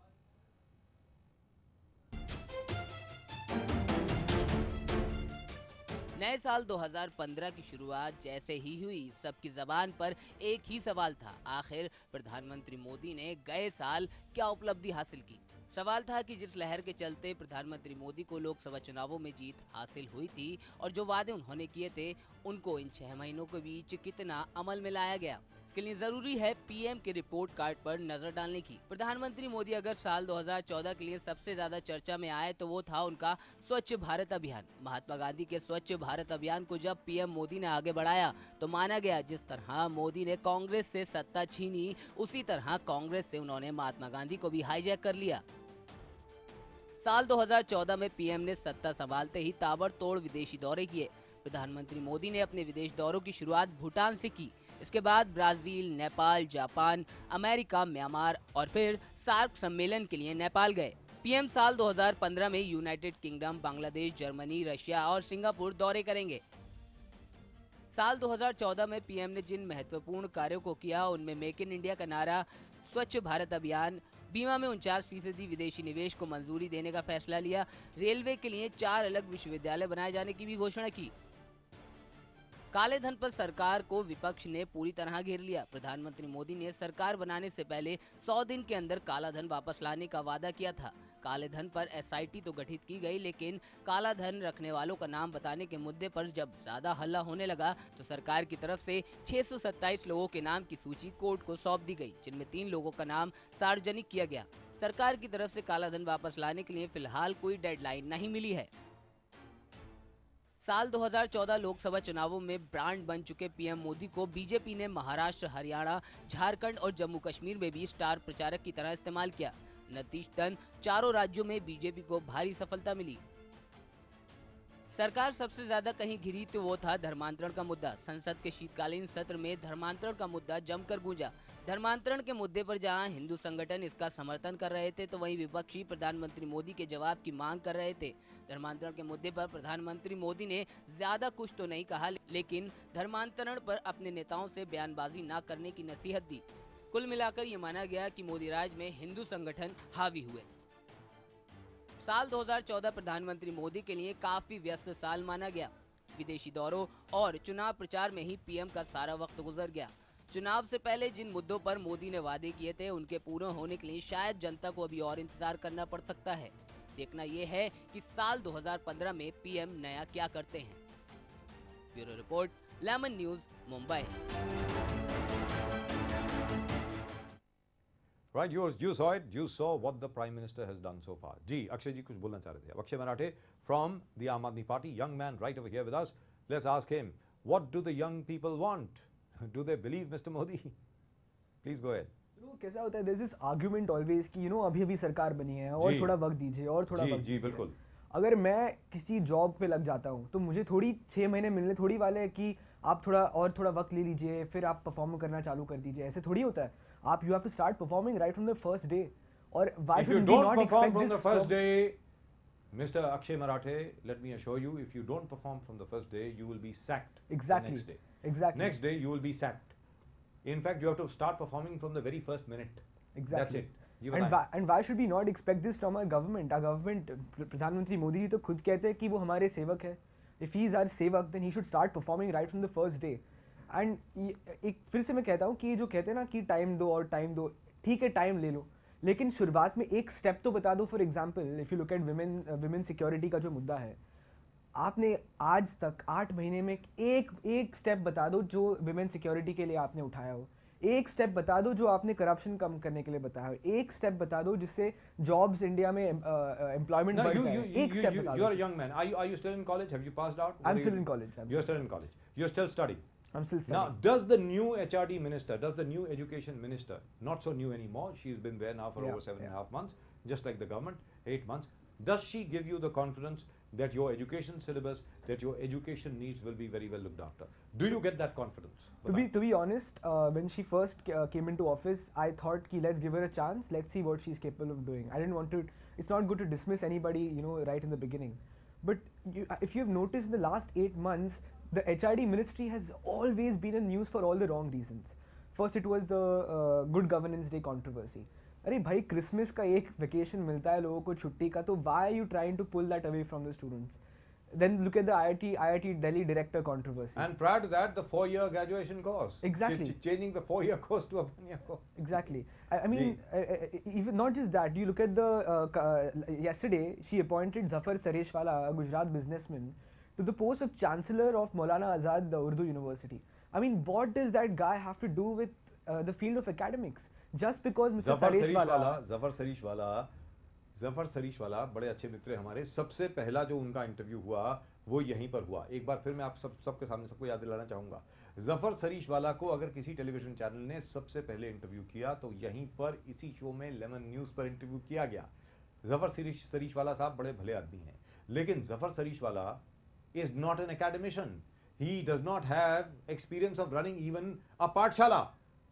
नए साल दो हज़ार पंद्रह की शुरुआत जैसे ही हुई, सबकी जबान पर एक ही सवाल था, आखिर प्रधानमंत्री मोदी ने गए साल क्या उपलब्धि हासिल की. सवाल था कि जिस लहर के चलते प्रधानमंत्री मोदी को लोकसभा चुनावों में जीत हासिल हुई थी और जो वादे उन्होंने किए थे, उनको इन छह महीनों के बीच कितना अमल में लाया गया. इसके लिए जरूरी है पीएम के रिपोर्ट कार्ड पर नजर डालने की. प्रधानमंत्री मोदी अगर साल दो हज़ार चौदह के लिए सबसे ज्यादा चर्चा में आए तो वो था उनका स्वच्छ भारत अभियान. महात्मा गांधी के स्वच्छ भारत अभियान को जब पीएम मोदी ने आगे बढ़ाया तो माना गया जिस तरह मोदी ने कांग्रेस से सत्ता छीनी, उसी तरह कांग्रेस से उन्होंने महात्मा गांधी को भी हाईजैक कर लिया. साल दो हज़ार चौदह में पीएम ने सत्ता संभालते ही ताबड़तोड़ विदेशी दौरे किए. प्रधानमंत्री मोदी ने अपने विदेश दौरों की शुरुआत भूटान से की. इसके बाद Brazil, Nepal, Japan, America, Myanmar और फिर सार्क सम्मेलन के लिए नेपाल गए. पीएम साल दो हज़ार पंद्रह में United Kingdom, Bangladesh, Germany, Russia और सिंगापुर दौरे करेंगे. साल दो हज़ार चौदह में पीएम ने जिन महत्वपूर्ण कार्यों को किया उनमें मेक इन इंडिया का नारा, स्वच्छ भारत अभियान, बीमा में उनचास फीसदी विदेशी निवेश को मंजूरी देने का फैसला लिया, रेलवे के लिए चार अलग विश्वविद्यालय बनाए जाने की भी घोषणा की. काले धन पर सरकार को विपक्ष ने पूरी तरह घेर लिया। प्रधानमंत्री मोदी ने सरकार बनाने से पहले सौ दिन के अंदर काला धन वापस लाने का वादा किया था। काले धन पर एस आई टी तो गठित की गई, लेकिन काला धन रखने वालों का नाम बताने के मुद्दे पर जब ज्यादा हल्ला होने लगा तो सरकार की तरफ से छह सौ सत्ताईस लोगों के नाम की सूची कोर्ट को सौंप दी गई, जिनमें तीन लोगों का नाम सार्वजनिक किया गया। सरकार की तरफ से काला धन वापस लाने के लिए फिलहाल कोई डेडलाइन नहीं मिली है। साल दो हज़ार चौदह लोकसभा चुनावों में ब्रांड बन चुके पीएम मोदी को बीजेपी ने महाराष्ट्र, हरियाणा, झारखंड और जम्मू कश्मीर में भी स्टार प्रचारक की तरह इस्तेमाल किया। नतीजतन चारों राज्यों में बीजेपी को भारी सफलता मिली। सरकार सबसे ज्यादा कहीं घिरी तो वो था धर्मांतरण का मुद्दा। संसद के शीतकालीन सत्र में धर्मांतरण का मुद्दा जमकर गूंजा। धर्मांतरण के मुद्दे पर जहां हिंदू संगठन इसका समर्थन कर रहे थे, तो वहीं विपक्षी प्रधानमंत्री मोदी के जवाब की मांग कर रहे थे। धर्मांतरण के मुद्दे पर प्रधानमंत्री मोदी ने ज्यादा कुछ तो नहीं कहा, लेकिन धर्मांतरण पर अपने नेताओं से बयानबाजी न करने की नसीहत दी। कुल मिलाकर ये माना गया कि मोदी राज में हिंदू संगठन हावी हुए। साल दो हज़ार चौदह प्रधानमंत्री मोदी के लिए काफी व्यस्त साल माना गया। विदेशी दौरों और चुनाव प्रचार में ही पीएम का सारा वक्त गुजर गया। चुनाव से पहले जिन मुद्दों पर मोदी ने वादे किए थे, उनके पूरे होने के लिए शायद जनता को अभी और इंतजार करना पड़ सकता है। देखना यह है कि साल दो हज़ार पंद्रह में पीएम नया क्या करते हैं। Bureau report, Lemon news, Mumbai. Right, you, you saw it. You saw what the Prime Minister has done so far. जी, अक्षय जी कुछ बोलना चाह रहे थे। अक्षय मराठे from the Aam Aadmi Party, young man right over here with us. Let's ask him, what do the young people want? Do they believe Mister Modi? Please go ahead. You know, कैसा होता है, there's this argument always कि you know अभी अभी सरकार बनी है और जी। थोड़ा वक्त दीजिए और थोड़ा जी वक्त जी दीजिए। बिल्कुल। अगर मैं किसी जॉब पे लग जाता हूँ तो मुझे थोड़ी छः महीने मिलने थोड़ी वाले हैं कि आप थोड़ा और थोड़ा वक्त ले लीजिए, फिर आप परफॉर्म करना चालू कर दीजिए। ऐसे थोड़ी होता है। आप you have to start performing right from the first day. और why If you should we don't not perform expect from the this first day, Mister Akshay Marathe, let me assure you, if you don't perform from the first day, you will be sacked Exactly. the next day. Exactly. Next day, you will be sacked. In fact, you have to start performing from the very first minute. Exactly. That's it. जी And बताएं। why, and why should we not expect this from our government? Our government, प्रधानमंत्री मोदी जी तो खुद कहते हैं कि वो हमारे सेवक है। If he is our सेवक, then he should start performing right from the first day. And एक फिर से मैं कहता हूँ कि जो कहते हैं ना कि टाइम दो और टाइम दो, ठीक है टाइम ले लो, लेकिन शुरुआत में एक स्टेप तो बता दो। For example if you look at women women security का जो मुद्दा है, आपने आज तक आठ महीने में एक एक स्टेप बता दो जो विमेन सिक्योरिटी के लिए आपने उठाया हो। एक स्टेप बता दो जो आपने करप्शन कम करने के लिए बताया हो। एक स्टेप बता दो जिससे जॉब्स इंडिया में एम्प्लॉयमेंट No, बढ़ you, जाए। you, एक you, स्टेप you, बता you are दो। a young man. Are you, are you still in college? Have you passed out? What I'm are still you in doing? college. I'm You're still still in college. You're still studying. I'm still Now, studying. does the new H R D minister, does the new education minister, not so new anymore, she's been there now for Yeah, over seven and a yeah. half months, just like the government, eight months, does she give you the confidence that your education syllabus, that your education needs will be very well looked after? Do you get that confidence? To be to be honest, uh, when she first ca- uh, came into office, I thought ki let's give her a chance. Let's see what she's capable of doing. I didn't want to. It's not good to dismiss anybody, you know, right in the beginning. But you, uh, if you have noticed in the last eight months, the H R D ministry has always been in news for all the wrong reasons. First, it was the uh, Good Governance Day controversy. अरे भाई Christmas का एक vacation मिलता है लोगों को छुट्टी का, तो why are you trying to pull that away from the students? Then look at the I I T I I T Delhi director controversy. And prior to that, the four-year graduation course. Exactly. Ch- changing the four-year course to a one-year course. Exactly. I, I mean, Gee. uh, uh, even not just that. You look at the uh, ca- uh, yesterday she appointed Zafar Sareshwala, a Gujarat businessman, to the post of Chancellor of Maulana Azad the Urdu University. I mean, what does that guy have to do with uh, the field of academics? Just because Mister Zafar Sareshwala. सरीशवाला Zafar सरीशवाला Zafar सरीशवाला बड़े अच्छे मित्र हैं हमारे। सबसे पहला जो उनका interview हुआ वो यहीं पर हुआ। एक बार फिर मैं आप सब सबके सामने सबको याद दिलाना चाहूँगा, जफर सरीशवाला को अगर किसी टेलीविजन चैनल ने सबसे पहले इंटरव्यू किया तो यहीं पर इसी शो में लेमन न्यूज़ पर इंटरव्यू किया गया। जफर सरीश सरीशवाला साहब बड़े भले आदमी हैं, लेकिन Zafar Sareshwala is not an academician. He does not have experience of running even a pathshala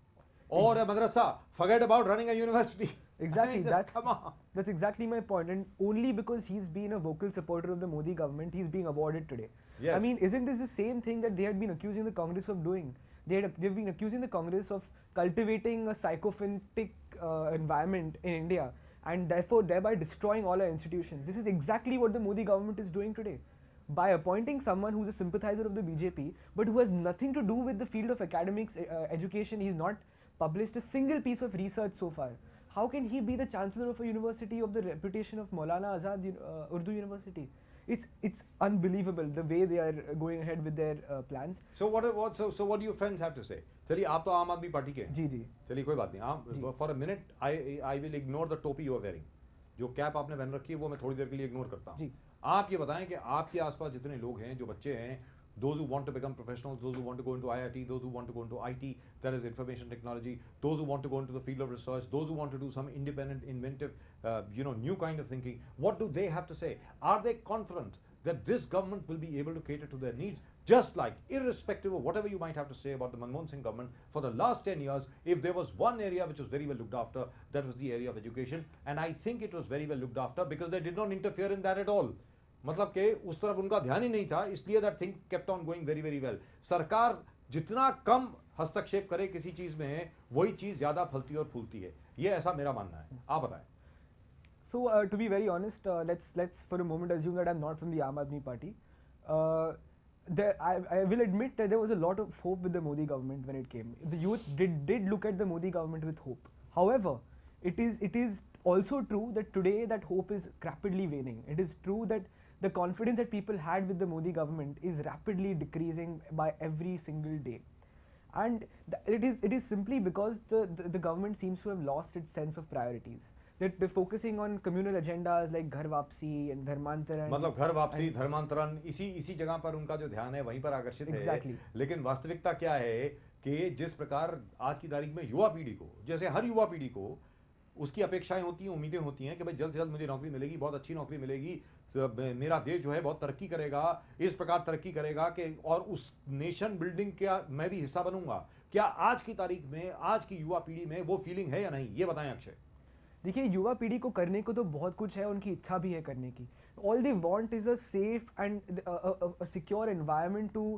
or a madrasa. Forget about running a university. Exactly. I mean, just that's come on. that's exactly my point. And only because he's been a vocal supporter of the Modi government, he's being awarded today. Yes. I mean, isn't this the same thing that they had been accusing the Congress of doing? They had they've been accusing the Congress of cultivating a sycophantic uh, environment in India, and therefore thereby destroying all our institutions. This is exactly what the Modi government is doing today. by appointing someone who's a sympathizer of the B J P, but who has nothing to do with the field of academics, uh, education. He's not published a single piece of research so far. How can he be the chancellor of a university of the reputation of Maulana Azad uh, Urdu University? It's it's unbelievable the way they are going ahead with their uh, plans. So what what so so what do your friends have to say? चलिए आप तो आम आदमी party के हैं. जी जी. चलिए कोई बात नहीं. आप for a minute I I will ignore the topi you are wearing. जो कैप आपने पहन रखी है वो मैं थोड़ी देर के लिए इग्नोर करता हूँ. आप ये बताएं कि आपके आसपास जितने लोग हैं जो बच्चे हैं, those who want to become professionals, those who want to go into I I T, those who want to go into I T, that is information technology, those who want to go into the field of research, those who want to do some independent, inventive, uh, you know, new kind of thinking, what do they have to say? Are they confident that this government will be able to cater to their needs? Just like, irrespective of whatever you might have to say about the Manmohan Singh government, for the last ten years, if there was one area which was very well looked after, that was the area of education. And I think it was very well looked after because they did not interfere in that at all. मतलब कि उस तरफ उनका ध्यान ही नहीं था, इसलिए that thing kept on going very very well. सरकार जितना कम हस्तक्षेप करे किसी चीज में, वही चीज ज्यादा फलती और फूलती है. ये ऐसा मेरा मानना है. आप बताएं. So uh, to be very honest, uh, let's let's for a moment assume that I'm not from the Aam Aadmi Party. Uh, there, I, I will admit that there was a lot of hope with the Modi government when it came. The youth did did look at the Modi government with hope. However, it is it is also true that today that hope is rapidly waning. It is true that the confidence that people had with the Modi government is rapidly decreasing by every single day, and it is it is simply because the, the the government seems to have lost its sense of priorities. That they're focusing on communal agendas like Ghar Wapsi and Dharmantaran. मतलब घर वापसी, धर्मांतरण, इसी इसी जगह पर उनका जो ध्यान है वहीं पर आकर्षित exactly. है. लेकिन वास्तविकता क्या है कि जिस प्रकार आज की तारीख में युवा पीढ़ी को, जैसे हर युवा पीढ़ी को उसकी अपेक्षाएं होती हैं, उम्मीदें होती हैं कि भाई जल्द से जल्द मुझे नौकरी मिलेगी, बहुत अच्छी नौकरी मिलेगी, मेरा देश जो है बहुत तरक्की करेगा, इस प्रकार तरक्की करेगा कि और उस नेशन बिल्डिंग का मैं भी हिस्सा बनूंगा. क्या आज की तारीख में, आज की युवा पीढ़ी में वो फीलिंग है या नहीं? ये बताएं अक्षय. देखिए, युवा पीढ़ी को करने को तो बहुत कुछ है, उनकी इच्छा भी है करने की. All they want is a safe and a secure environment to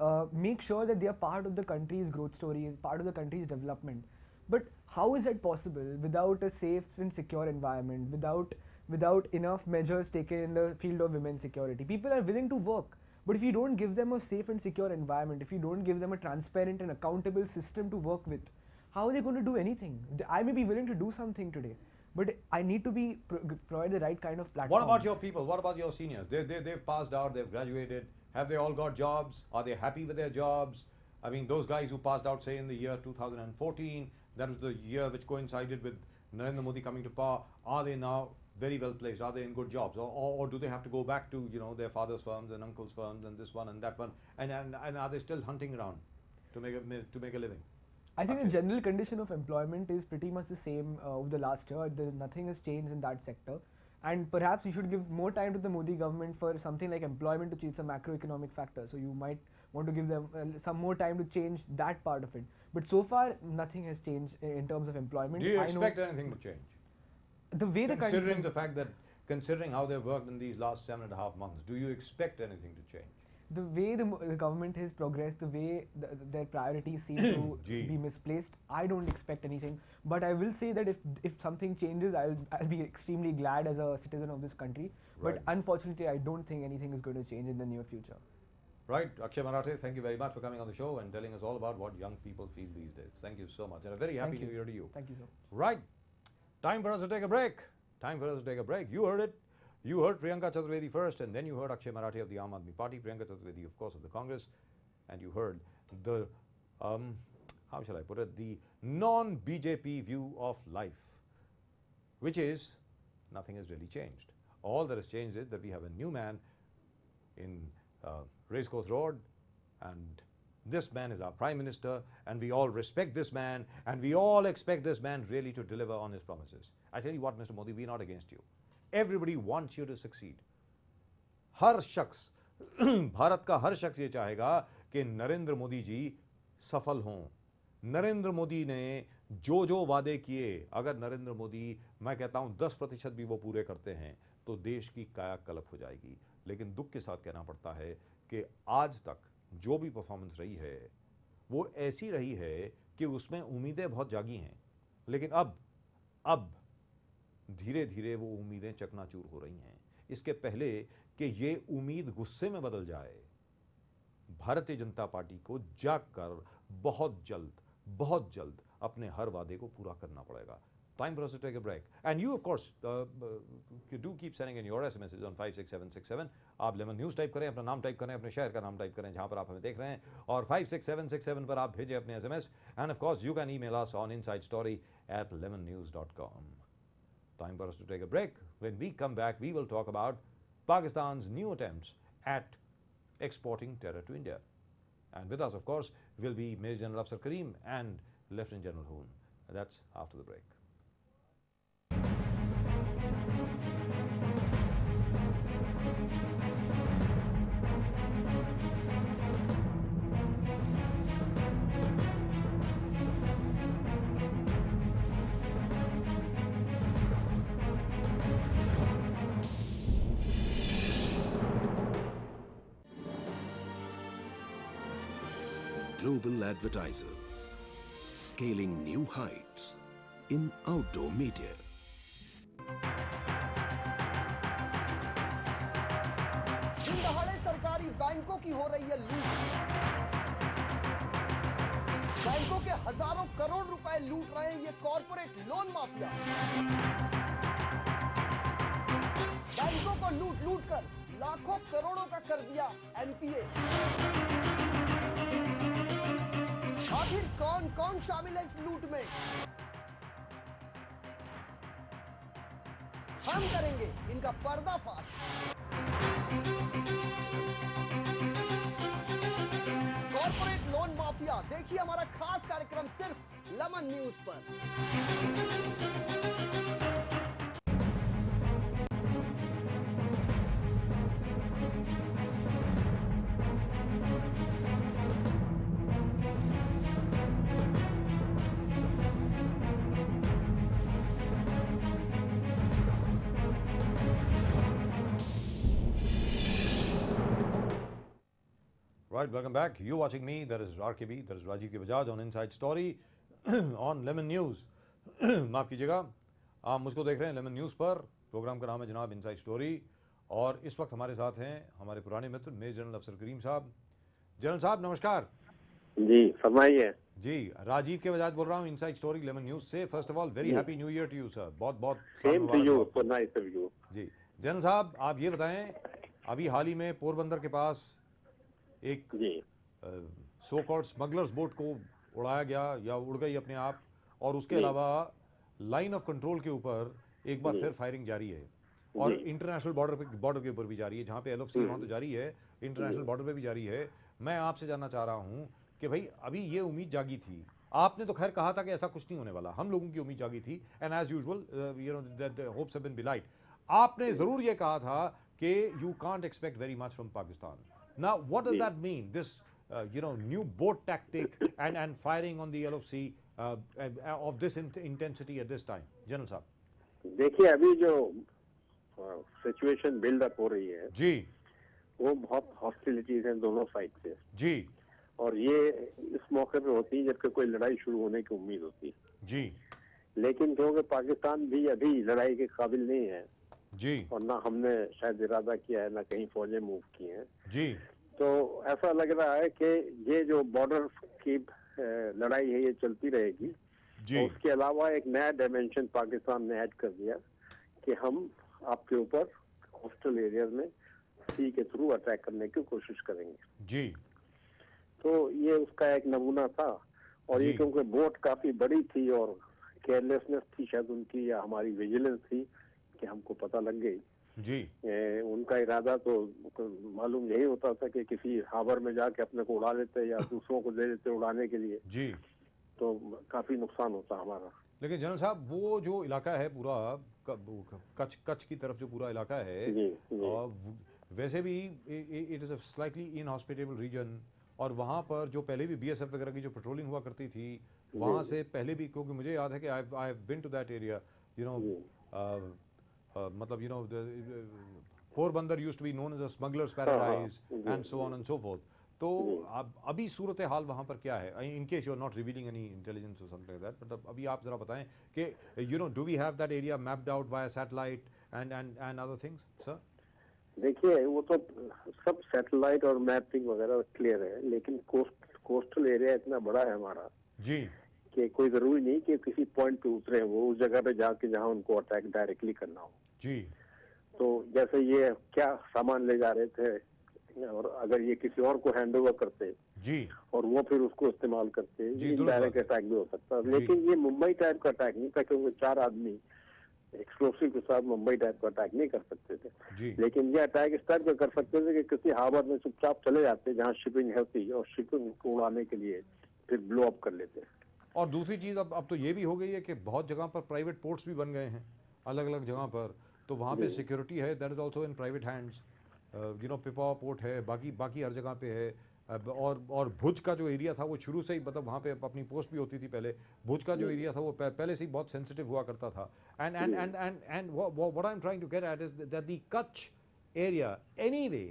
make sure that they are part of the country's growth story, part of the country's development. But how is that possible without a safe and secure environment, without without enough measures taken in the field of women's security? People are willing to work, but if you don't give them a safe and secure environment, if you don't give them a transparent and accountable system to work with, how are they going to do anything? I may be willing to do something today, but I need to be pro provide the right kind of platform. What about your people? What about your seniors? They, they, they've passed out, they've graduated. Have they all got jobs? Are they happy with their jobs? I mean, those guys who passed out, say, in the year two thousand fourteen, that was the year which coincided with Narendra Modi coming to power. Are they now very well placed? Are they in good jobs? Or, or, or do they have to go back to, you know, their father's firms and uncle's firms and this one and that one? And, and, and are they still hunting around to make a, to make a living? I think the general condition of employment is pretty much the same uh, over the last year. There, nothing has changed in that sector. And perhaps you should give more time to the Modi government for something like employment to change some macroeconomic factors. So you might want to give them uh, some more time to change that part of it. But so far, nothing has changed in terms of employment. Do you I expect anything to change? The way the considering the fact that, considering how they've worked in these last seven and a half months, do you expect anything to change? The way the, the government has progressed, the way the, their priorities seem to be misplaced, I don't expect anything. But I will say that if if something changes, I'll I'll be extremely glad as a citizen of this country. Right. But unfortunately, I don't think anything is going to change in the near future. Right, Akshay Marathe, thank you very much for coming on the show and telling us all about what young people feel these days. Thank you so much, and a very happy Thank New you. Year to you. Thank you so much. Right, time for us to take a break. Time for us to take a break. You heard it. You heard Priyanka Chaturvedi first, and then you heard Akshay Marathe of the Aam Aadmi Party, Priyanka Chaturvedi, of course, of the Congress, and you heard the, um, how shall I put it, the non-B J P view of life, which is nothing has really changed. All that has changed is that we have a new man in uh, Racecourse Road, and this man is our Prime Minister, and we all respect this man, and we all expect this man really to deliver on his promises. I tell you what, Mister Modi, we're not against you. Everybody wants you to succeed. हर शख्स, भारत का हर शख्स ये चाहेगा कि नरेंद्र मोदी जी सफल हों. नरेंद्र मोदी ने जो जो वादे किए, अगर नरेंद्र मोदी, मैं कहता हूं दस प्रतिशत भी वो पूरे करते हैं, तो देश की कायाकल्प हो जाएगी. लेकिन दुख के साथ कहना पड़ता है कि आज तक जो भी परफॉर्मेंस रही है, वो ऐसी रही है कि उसमें उम्मीदें बहुत जागी हैं. लेकिन अब, अब धीरे धीरे वो उम्मीदें चकनाचूर हो रही हैं. इसके पहले कि ये उम्मीद गुस्से में बदल जाए, भारतीय जनता पार्टी को जागकर बहुत जल्द बहुत जल्द अपने हर वादे को पूरा करना पड़ेगा. Time for us to take a break. And you, of course, uh, uh, you do keep sending in your S M Ses on five six seven six seven. आप लेमन न्यूज़ टाइप करें, अपना नाम type करें, अपने शहर का नाम type करें जहां पर आप हमें देख रहे हैं, और five six seven six seven पर आप भेजें अपने S M S. And of course, you can email us on inside story at lemon news dot com. Time for us to take a break. When we come back, we will talk about Pakistan's new attempts at exporting terror to India. And with us, of course, will be Major General Afsar Karim and Lieutenant General Hoon. That's after the break. Global advertisers scaling new heights in outdoor media. दिन दहाड़े सरकारी बैंकों की हो रही है लूट। बैंकों के हजारों करोड़ रुपए लूट रहे हैं ये कॉर्पोरेट लोन माफिया। बैंकों को लूट लूट कर लाखों करोड़ों का कर दिया एन पी ए। आखिर कौन कौन शामिल है इस लूट में? हम करेंगे इनका पर्दाफाश। कॉर्पोरेट लोन माफिया, देखिए हमारा खास कार्यक्रम सिर्फ लेमन न्यूज पर। Right, welcome back. You're watching me, that is R K B, that is Rajiv K. Bajaj on Inside Story on Lemon News. माफ़ कीजिएगा, आप मुझको देख रहे हैं लेमन न्यूज़ पर। प्रोग्राम का नाम है जनाब इनसाइड स्टोरी, और इस वक्त हमारे साथ हैं हमारे पुराने मित्र मेजर जनरल अफसर करीम साहब। जनरल साहब नमस्कार। जी फरमाइए। जी, राजीव के बजाज बोल रहा हूँ इनसाइड स्टोरी लेमन न्यूज़ से। First of all very happy new year to you sir. बहुत बहुत same to you, for nice of you. जी जनरल साहब, आप ये बताएं, अभी हाल ही में पोरबंदर के पास एक सो कॉल्ड स्मगलर्स बोट को उड़ाया गया या उड़ गई अपने आप, और उसके अलावा लाइन ऑफ कंट्रोल के ऊपर एक बार फिर फायरिंग जारी है, और इंटरनेशनल बॉर्डर पे बॉर्डर के ऊपर भी जारी है। जहाँ पे एल एफ सी वहाँ तो जारी है, इंटरनेशनल बॉर्डर पे भी जारी है। मैं आपसे जानना चाह रहा हूँ कि भाई अभी ये उम्मीद जागी थी, आपने तो खैर कहा था कि ऐसा कुछ नहीं होने वाला, हम लोगों की उम्मीद जागी थी, and as usual you know that hopes have been belied. आपने ज़रूर ये कहा था कि you can't expect very much from Pakistan. Now what does that mean, this Uh, you know, new boat tactic and and firing on the L F C uh, uh, of this in intensity at this time, General साहब? देखिए अभी जो situation build up हो रही है जी, वो बहुत hostilities हैं दोनों साइड से जी, और ये इस मौके पे होती है जबकि कोई लड़ाई शुरू होने की उम्मीद होती है जी, लेकिन क्योंकि पाकिस्तान भी अभी लड़ाई के काबिल नहीं है जी, और ना हमने शायद इरादा किया है, ना कहीं फौजें मूव की हैं जी, तो ऐसा लग रहा है कि ये जो बॉर्डर की लड़ाई है ये चलती रहेगी। और उसके अलावा एक नया डायमेंशन पाकिस्तान ने ऐड कर दिया कि हम आपके ऊपर कोस्टल एरियाज में सी के थ्रू अटैक करने की कोशिश करेंगे जी। तो ये उसका एक नमूना था, और ये क्योंकि बोट काफी बड़ी थी और केयरलेसनेस थी शायद उनकी, या हमारी विजिलेंस थी कि हमको पता लग गई जी, ए, उनका इरादा तो मालूम यही होता था कि किसी हावर में जाके अपने को उड़ा लेते या दूसरों को दे देते उड़ाने के लिए जी, तो काफी नुकसान होता हमारा। लेकिन जनरल साहब वो जो इलाका है पूरा कच्छ कच्छ की तरफ जो पूरा इलाका है, जी, जी। और वैसे भी it is a slightly inhospitable region, और वहाँ पर जो पहले भी बी एस एफ वगैरह की जो पेट्रोलिंग हुआ करती थी वहाँ से पहले भी, क्योंकि मुझे याद है कि I I have been to that area, you know मतलब you know Porbandar used to be known as a smugglers paradise and so on and so forth. तो अब अभी सूरत हाल वहाँ पर क्या है, in case you are not revealing any intelligence और समथिंग लाइक दैट, मतलब अभी आप जरा बताएं कि you know do we have that area mapped out via satellite and and and other things sir? देखिए वो तो सब सैटेलाइट और मैपिंग वगैरह क्लियर है, लेकिन कोस्ट कोस्टल एरिया इतना बड़ा है हमारा जी कि कोई जरूरी नहीं कि किसी पॉइंट पे उतरे, वो उस जगह पे जाके जहाँ उनको अटैक डायरेक्टली करना हो। जी तो जैसे ये क्या सामान ले जा रहे थे, और अगर ये किसी और को हैंड ओवर करते जी और वो फिर उसको इस्तेमाल करते, जी, ये दुरुस्त डायरेक्ट बात है। अटैक भी हो सकता है। जी। लेकिन ये मुंबई टाइप का अटैक नहीं था, क्योंकि चार आदमी एक्सप्लोसिव के साथ मुंबई टाइप का अटैक नहीं कर सकते थे। जी लेकिन ये अटैक इस टाइप का कर सकते थे कि किसी हार्बर में चुपचाप चले जाते जहाँ शिपिंग होती, और शिपिंग को उड़ाने के लिए फिर ब्लो अप कर लेते। और दूसरी चीज़ अब अब तो ये भी हो गई है कि बहुत जगह पर प्राइवेट पोर्ट्स भी बन गए हैं अलग अलग जगह पर, तो वहाँ पे सिक्योरिटी है, that is also in private hands. You know Pipa port है, बाकी बाकी हर जगह पे है। अब और और भुज का जो एरिया था वो शुरू से ही, मतलब वहाँ पे अपनी पोस्ट भी होती थी पहले। भुज का जो एरिया था वो पह- पहले से ही बहुत सेंसिटिव हुआ करता था। And and and and and what I am trying to get at is that the Kutch area anyway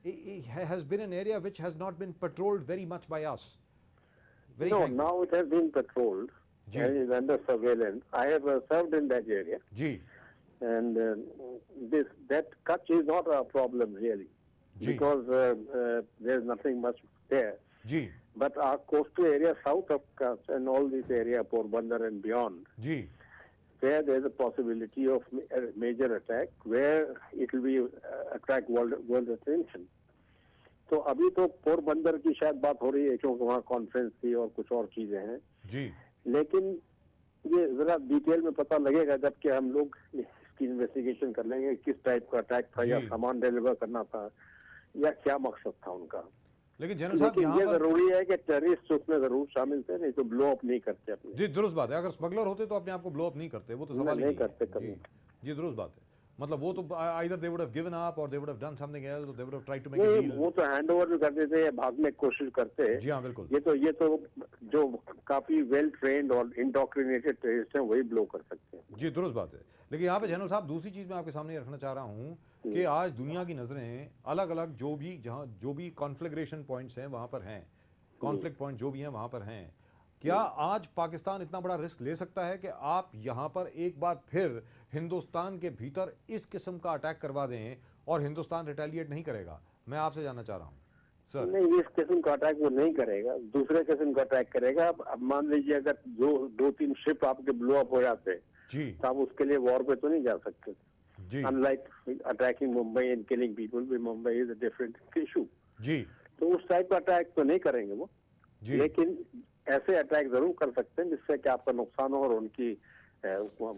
has been an area which has not been patrolled very much by us. Very No, frankly. now it has been patrolled Ji. and is under surveillance. I have uh, served in that area, जी and uh, this that Kutch is not a problem really, Ji. because uh, uh, there's nothing much there. जी But our coastal area south of Kutch and all this area, Porbandar and beyond, जी where there's a possibility of ma- a major attack, where it will be uh, attract world world attention. तो अभी तो पोरबंदर की शायद बात हो रही है, क्योंकि वहाँ कॉन्फ्रेंस थी और कुछ और चीजें हैं। जी लेकिन ये जरा डिटेल में पता लगेगा जबकि हम लोग इसकी इन्वेस्टिगेशन कर लेंगे, किस टाइप का अटैक था, या जी। सामान डिलीवर करना था, या क्या मकसद था उनका। लेकिन जनरल साहब लेकिन यहाँ ये पर जरूरी है कि टेररिस्ट उसमें जरूर शामिल थे, नहीं तो ब्लो अप नहीं करते अपने। जी दुरुस्त बात है, अगर स्मगलर होते तो अपने आप को ब्लो अप नहीं करते, वो तो सवाल ही नहीं नहीं करते है। कभी। जी जी दुरुस्त बात है, मतलब वो तो either they would have given up और they would have done something else और they would have tried to make a नहीं, डील। वो तो हैंड ओवर भी करते थे या भागने की कोशिश करते। जी हाँ बिल्कुल। ये तो ये तो जो काफी वेल ट्रेन्ड और इंडोक्ट्रिनेटेड टेररिस्ट हैं वही ब्लो कर सकते हैं। जी दुरुस्त बात है। लेकिन यहाँ पे जनरल साहब दूसरी चीज़ मैं आपके सामने ये रखना चाह रहा हूँ कि आज दुनिया की नज़रें अलग अलग जो भी जहाँ जो भी कॉन्फ्लिग्रेशन पॉइंट्स हैं वहाँ पर हैं, कॉन्फ्लिक्ट पॉइंट जो भी हैं वहाँ पर हैं। क्या आज पाकिस्तान इतना बड़ा रिस्क ले सकता है कि आप यहाँ पर एक बार फिर हिंदुस्तान के भीतर इस किस्म का अटैक करवा दें और हिंदुस्तान रिटेलिएट नहीं करेगा? मैं आपसे जानना चाह रहा हूँ सर। नहीं, इस किस्म का अटैक वो नहीं करेगा, दूसरे किस्म का अटैक करेगा। अब अब मान लीजिए अगर दो दो तीन शिप आपके ब्लो अप हो जाते जी तो आप उसके लिए वॉर पे तो नहीं जा सकते। जी unlike attacking Mumbai and killing people, Mumbai is a different issue. जी तो उस टाइप का अटैक तो नहीं करेंगे वो, जी लेकिन ऐसे अटैक जरूर कर सकते हैं जिससे कि आपका नुकसान हो और उनकी अ,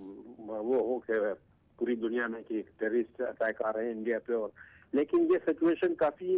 वो हो कि पूरी दुनिया में कि टेररिस्ट अटैक आ रहे हैं इंडिया पे। और लेकिन ये सिचुएशन काफी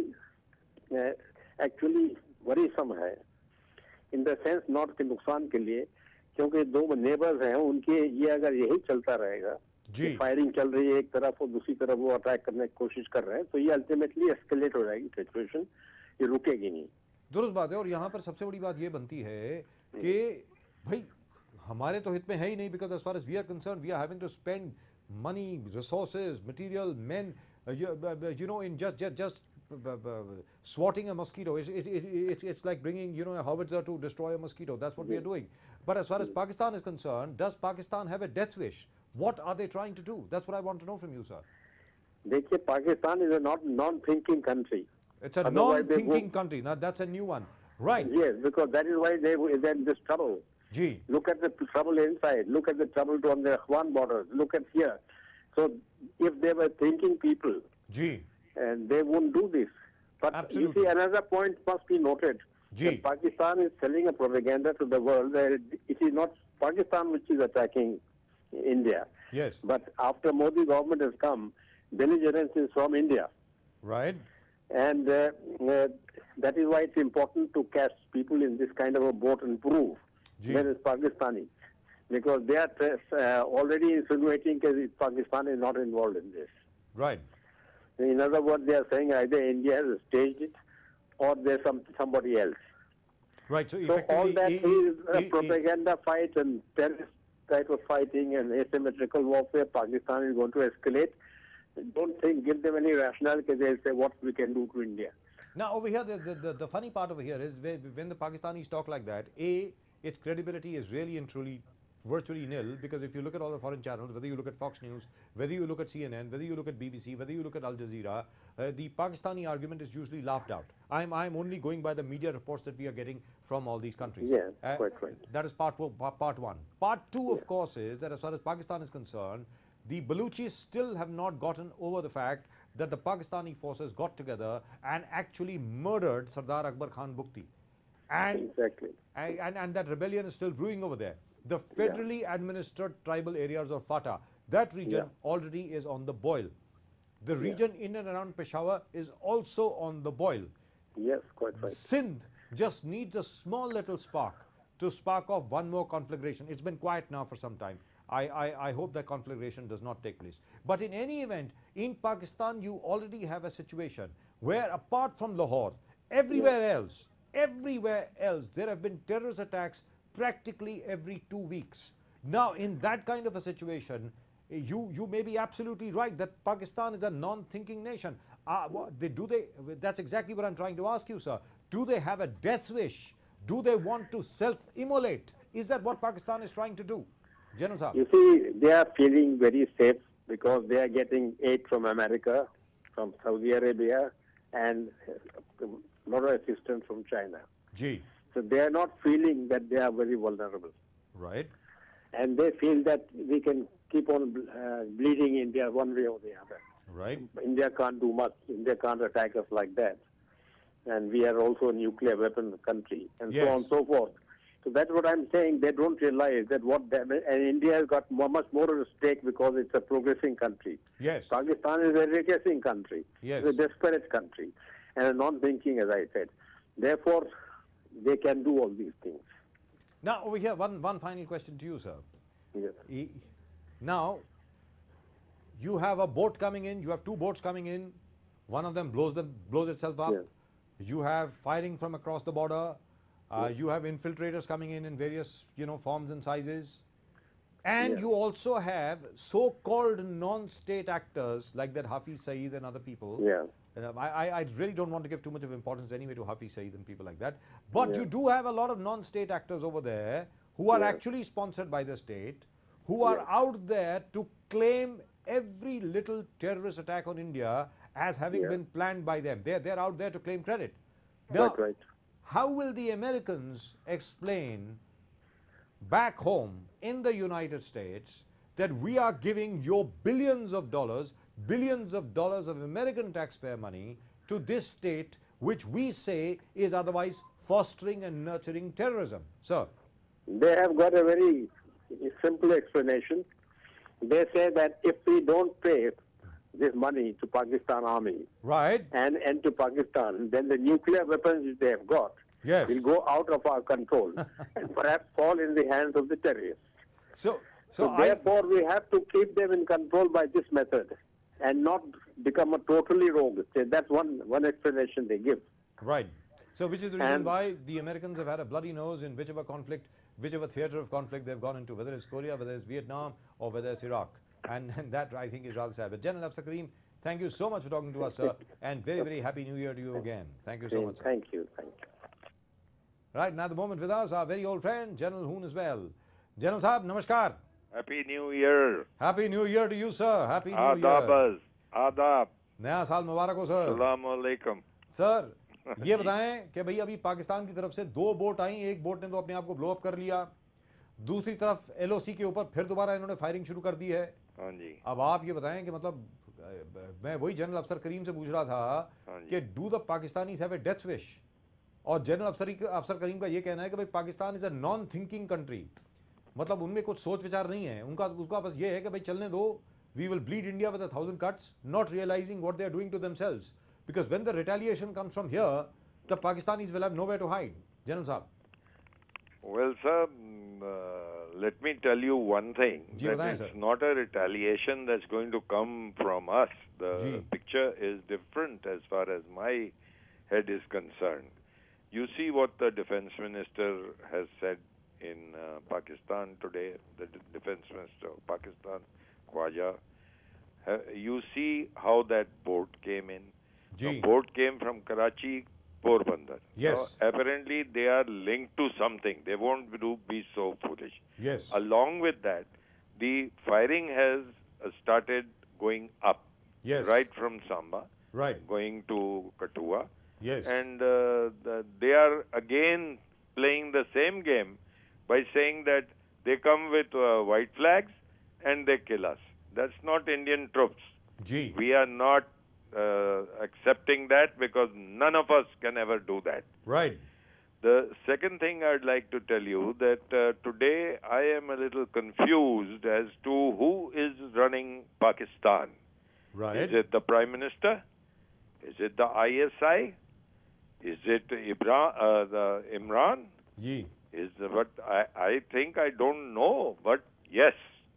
एक्चुअली वरीसम है, इन द सेंस नॉट के नुकसान के लिए, क्योंकि दो नेबर्स हैं उनके, ये अगर यही चलता रहेगा, जी फायरिंग चल रही है एक तरफ और दूसरी तरफ वो अटैक करने की कोशिश कर रहे हैं, तो ये अल्टीमेटली एस्केलेट हो जाएगी सिचुएशन, ये रुकेगी नहीं। दुरुस्त बात है। और यहाँ पर सबसे बड़ी बात ये बनती है कि भाई हमारे तो हित में है ही नहीं, because as far as we are concern we are having to spend money, resources, material, men, you know, in just just just swatting a mosquito. It's it, it, it, it's like bringing, you know, a howitzer to destroy a mosquito. That's what we are doing. But as far as Pakistan is concerned, does Pakistan have a death wish? What are they trying to do? That's what I want to know from you, sir. देखिए, Pakistan is a not non thinking country. It's a Otherwise they non-thinking won't- country. Now that's a new one, right? Yes, because that is why they is in this trouble. Gee, Look at the trouble inside. Look at the trouble on the Afghan borders. Look at here. So if they were thinking people, gee, and they wouldn't do this. But Absolutely. you see, another point must be noted. Ji. That Pakistan is selling a propaganda to the world that it is not Pakistan which is attacking India. yes, But after Modi government has come, belligerence is from India. right? And uh, uh, that is why it's important to catch people in this kind of a boat and prove Ji. that it's Pakistani. Because they are uh, already insinuating that Pakistan is not involved in this. Right. In other words, they are saying either India has staged it or there's some somebody else. Right. So So all effectively, that i- i- is a i- i- propaganda fight and terrorist type of fighting and asymmetrical warfare. Pakistan is going to escalate. Don't think, give them any rationale because they'll say what we can do to India. Now over here, the, the, the, the funny part over here is when when the Pakistanis talk like that, A, its credibility is really and truly virtually nil, because if you look at all the foreign channels, whether you look at Fox News, whether you look at C N N, whether you look at B B C, whether you look at Al Jazeera, uh, the Pakistani argument is usually laughed out. I'm, I'm only going by the media reports that we are getting from all these countries. Yeah, uh, quite right. That is part, part one. Part two, of course, is that as far as Pakistan is concerned, the Baluchis still have not gotten over the fact that the Pakistani forces got together and actually murdered Sardar Akbar Khan Bukti. And, exactly. and, and, and that rebellion is still brewing over there. The federally yeah. administered tribal areas of FATA, that region yeah. already is on the boil. The region yeah. in and around Peshawar is also on the boil. Yes, quite right. Sindh just needs a small little spark to spark off one more conflagration. It's been quiet now for some time. I, I, I hope that conflagration does not take place. But in any event, in Pakistan, you already have a situation where, apart from Lahore, everywhere yeah. else, everywhere else, there have been terrorist attacks practically every two weeks. Now, in that kind of a situation, you, you may be absolutely right that Pakistan is a non-thinking nation. Uh, what, they, do they, that's exactly what I'm trying to ask you, sir. Do they have a death wish? Do they want to self-immolate? Is that what Pakistan is trying to do? General Saab. You see, they are feeling very safe because they are getting aid from America, from Saudi Arabia, and a lot of assistance from China. Gee. So they are not feeling that they are very vulnerable. Right. And they feel that we can keep on uh, bleeding India one way or the other. Right. India can't do much. India can't attack us like that. And we are also a nuclear weapon country, and yes. so on and so forth. So that's what I'm saying. They don't realize that what they, and India has got more, much more at stake because it's a progressing country. Yes. Pakistan is a regressing country. Yes. It's a desperate country and a non-thinking, as I said. Therefore, they can do all these things. Now, over here, one, one final question to you, sir. Yes. E now, you have a boat coming in, you have two boats coming in, one of them blows, them, blows itself up. Yes. You have firing from across the border. Uh, yes. You have infiltrators coming in in various, you know, forms and sizes. And yes. you also have so-called non-state actors like that Hafiz Saeed and other people. Yeah. Uh, I, I really don't want to give too much of importance anyway to Hafiz Saeed and people like that. But yeah. you do have a lot of non-state actors over there who are yeah. actually sponsored by the state, who are yeah. out there to claim every little terrorist attack on India as having yeah. been planned by them. They're, they're out there to claim credit. Now, Now, right. how will the Americans explain back home in the United States that we are giving your billions of dollars, billions of dollars of American taxpayer money to this state which we say is otherwise fostering and nurturing terrorism? Sir. They have got a very simple explanation. They say that if we don't pay this money to Pakistan army right. and, and to Pakistan, then the nuclear weapons they have got yes. will go out of our control and perhaps fall in the hands of the terrorists. So, so, so therefore, I, we have to keep them in control by this method and not become a totally rogue. That's one, one explanation they give. Right. So which is the reason and why the Americans have had a bloody nose in whichever conflict, whichever theater of conflict they've gone into, whether it's Korea, whether it's Vietnam, or whether it's Iraq. And, and that, I think, is rather sad. But General Afsar Karim, thank you so much for talking to us, sir. And very, very happy New Year to you again. Thank you so much, sir. Thank you. Thank you. Right, now the moment with us, our very old friend, General Hoon as well. General Saab, namaskar. Happy New Year. Happy New Year to you, sir. Happy New Year. Adabaz. Adab. नया साल मुबारक हो sir. Assalamu alaikum. Sir, ये बताएं कि भाई अभी पाकिस्तान की तरफ से दो बोट आई, एक बोट ने तो अपने आप को ब्लो अप कर लिया, दूसरी तरफ एलओसी के ऊपर फिर दोबारा इन्होंने फायरिंग शुरू कर दी है. हाँ जी. अब आप ये बताएं कि मतलब मैं वही जनरल अफसर करीम से पूछ रहा था कि do the Pakistanis have a death wish, और जनरल अफसर अफसर करीम का ये कहना है कि भाई Pakistan is a non thinking country, मतलब उनमें कुछ सोच विचार नहीं है, उनका उसका बस ये है कि भाई चलने दो, we will bleed India with a thousand cuts, not realizing what they are doing to themselves. Because when the retaliation comes from here, the Pakistanis will have nowhere to hide. General Saab. Well, sir, uh, let me tell you one thing. Ji, that bataye, it's sir. not a retaliation that's going to come from us. The Ji. picture is different as far as my head is concerned. You see what the defense minister has said in uh, Pakistan today, the D defense minister of Pakistan, Khwaja. Uh, you see how that boat came in. Ji. The boat came from Karachi Porbandar. Yes. So apparently they are linked to something. They won't do, be so foolish. Yes. Along with that, the firing has uh, started going up. Yes. Right from Samba. Right. Going to Kathua. Yes. And uh, the, they are again playing the same game by saying that they come with uh, white flags and they kill us. That's not Indian troops. Gee. We are not uh, accepting that because none of us can ever do that. Right. The second thing I'd like to tell you that uh, today I am a little confused as to who is running Pakistan. Right. Is it the Prime Minister? Is it the I S I? Is it Ibra, uh, the Imran? Ye. Is the, but I, I think I don't know. But yes,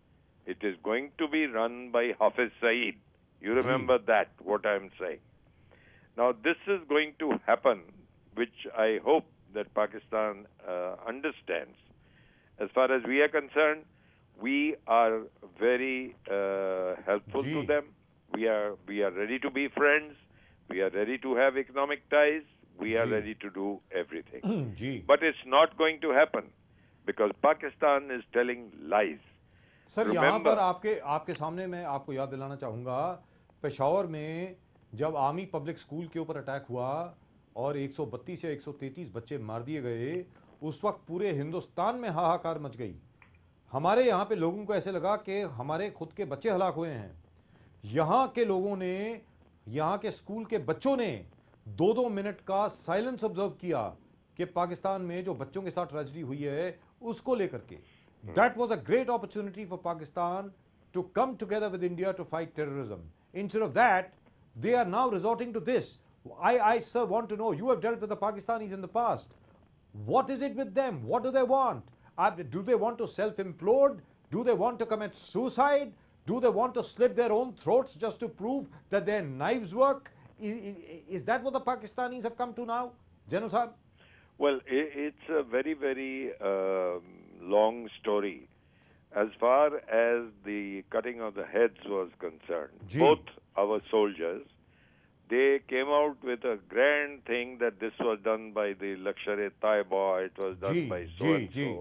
it is going to be run by Hafiz Saeed. You remember that, what I'm saying. Now, this is going to happen, which I hope that Pakistan uh, understands. As far as we are concerned, we are very uh, helpful Gee. to them. We are, we are ready to be friends. We are ready to have economic ties. We are Gee. ready to do everything. Gee. But it's not going to happen because Pakistan is telling lies. Sir यहाँ Remember- पर आपके आपके सामने मैं आपको याद दिलाना चाहूँगा पेशावर में जब आर्मी पब्लिक स्कूल के ऊपर अटैक हुआ और एक सौ बत्तीस या एक सौ तैंतीस बच्चे मार दिए गए उस वक्त पूरे हिंदुस्तान में हाहाकार मच गई हमारे यहाँ पे लोगों को ऐसे लगा कि हमारे खुद के बच्चे हलाक हुए हैं यहाँ के लोगों ने यहाँ के स्कूल के बच्चों ने दो दो मिनट का साइलेंस ऑब्जर्व किया कि पाकिस्तान में जो बच्चों के साथ ट्रेजेडी हुई है उसको लेकर के That was a great opportunity for Pakistan to come together with India to fight terrorism. Instead of that, they are now resorting to this. I, I, sir, want to know, you have dealt with the Pakistanis in the past. What is it with them? What do they want? Uh, do they want to self-implode? Do they want to commit suicide? Do they want to slit their own throats just to prove that their knives work? Is, is, is that what the Pakistanis have come to now? General Saab? Well, i- it's a very, very um, long story. As far as the cutting of the heads was concerned, Gee. both our soldiers, they came out with a grand thing that this was done by the Lashkar-e-Taiba, it was done Gee, by gee, so-and-so. gee.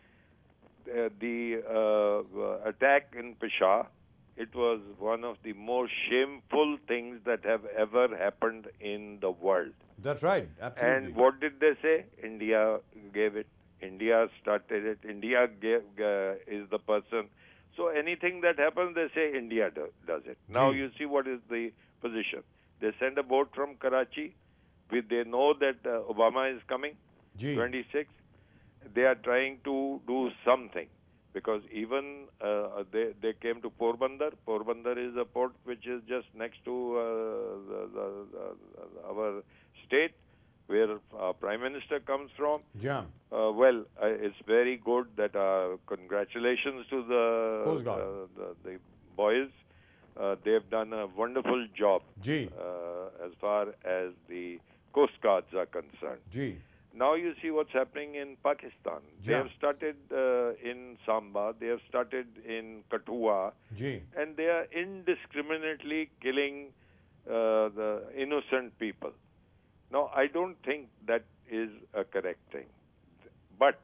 Uh, the uh, attack in Peshawar, it was one of the most shameful things that have ever happened in the world. That's right, absolutely. And what did they say? India gave it. India started it. India gave, uh, is the person. So anything that happens, they say India do, does it. Now Gee. you see what is the position. They send a boat from Karachi. With, they know that uh, Obama is coming, Gee. twenty-six. They are trying to do something. Because even uh, they, they came to Porbandar. Porbandar is a port which is just next to uh, the, the, the, our state, where our Prime Minister comes from. Jam. Uh, well, uh, it's very good that uh, congratulations to the, Coast Guard. uh, the, the boys. Uh, they've done a wonderful job Gee. uh, as far as the Coast Guards are concerned. Gee. Now you see what's happening in Pakistan. They Yeah. have started uh, in Samba, they have started in Kathua, Gee. and they are indiscriminately killing uh, the innocent people. Now, I don't think that is a correct thing. But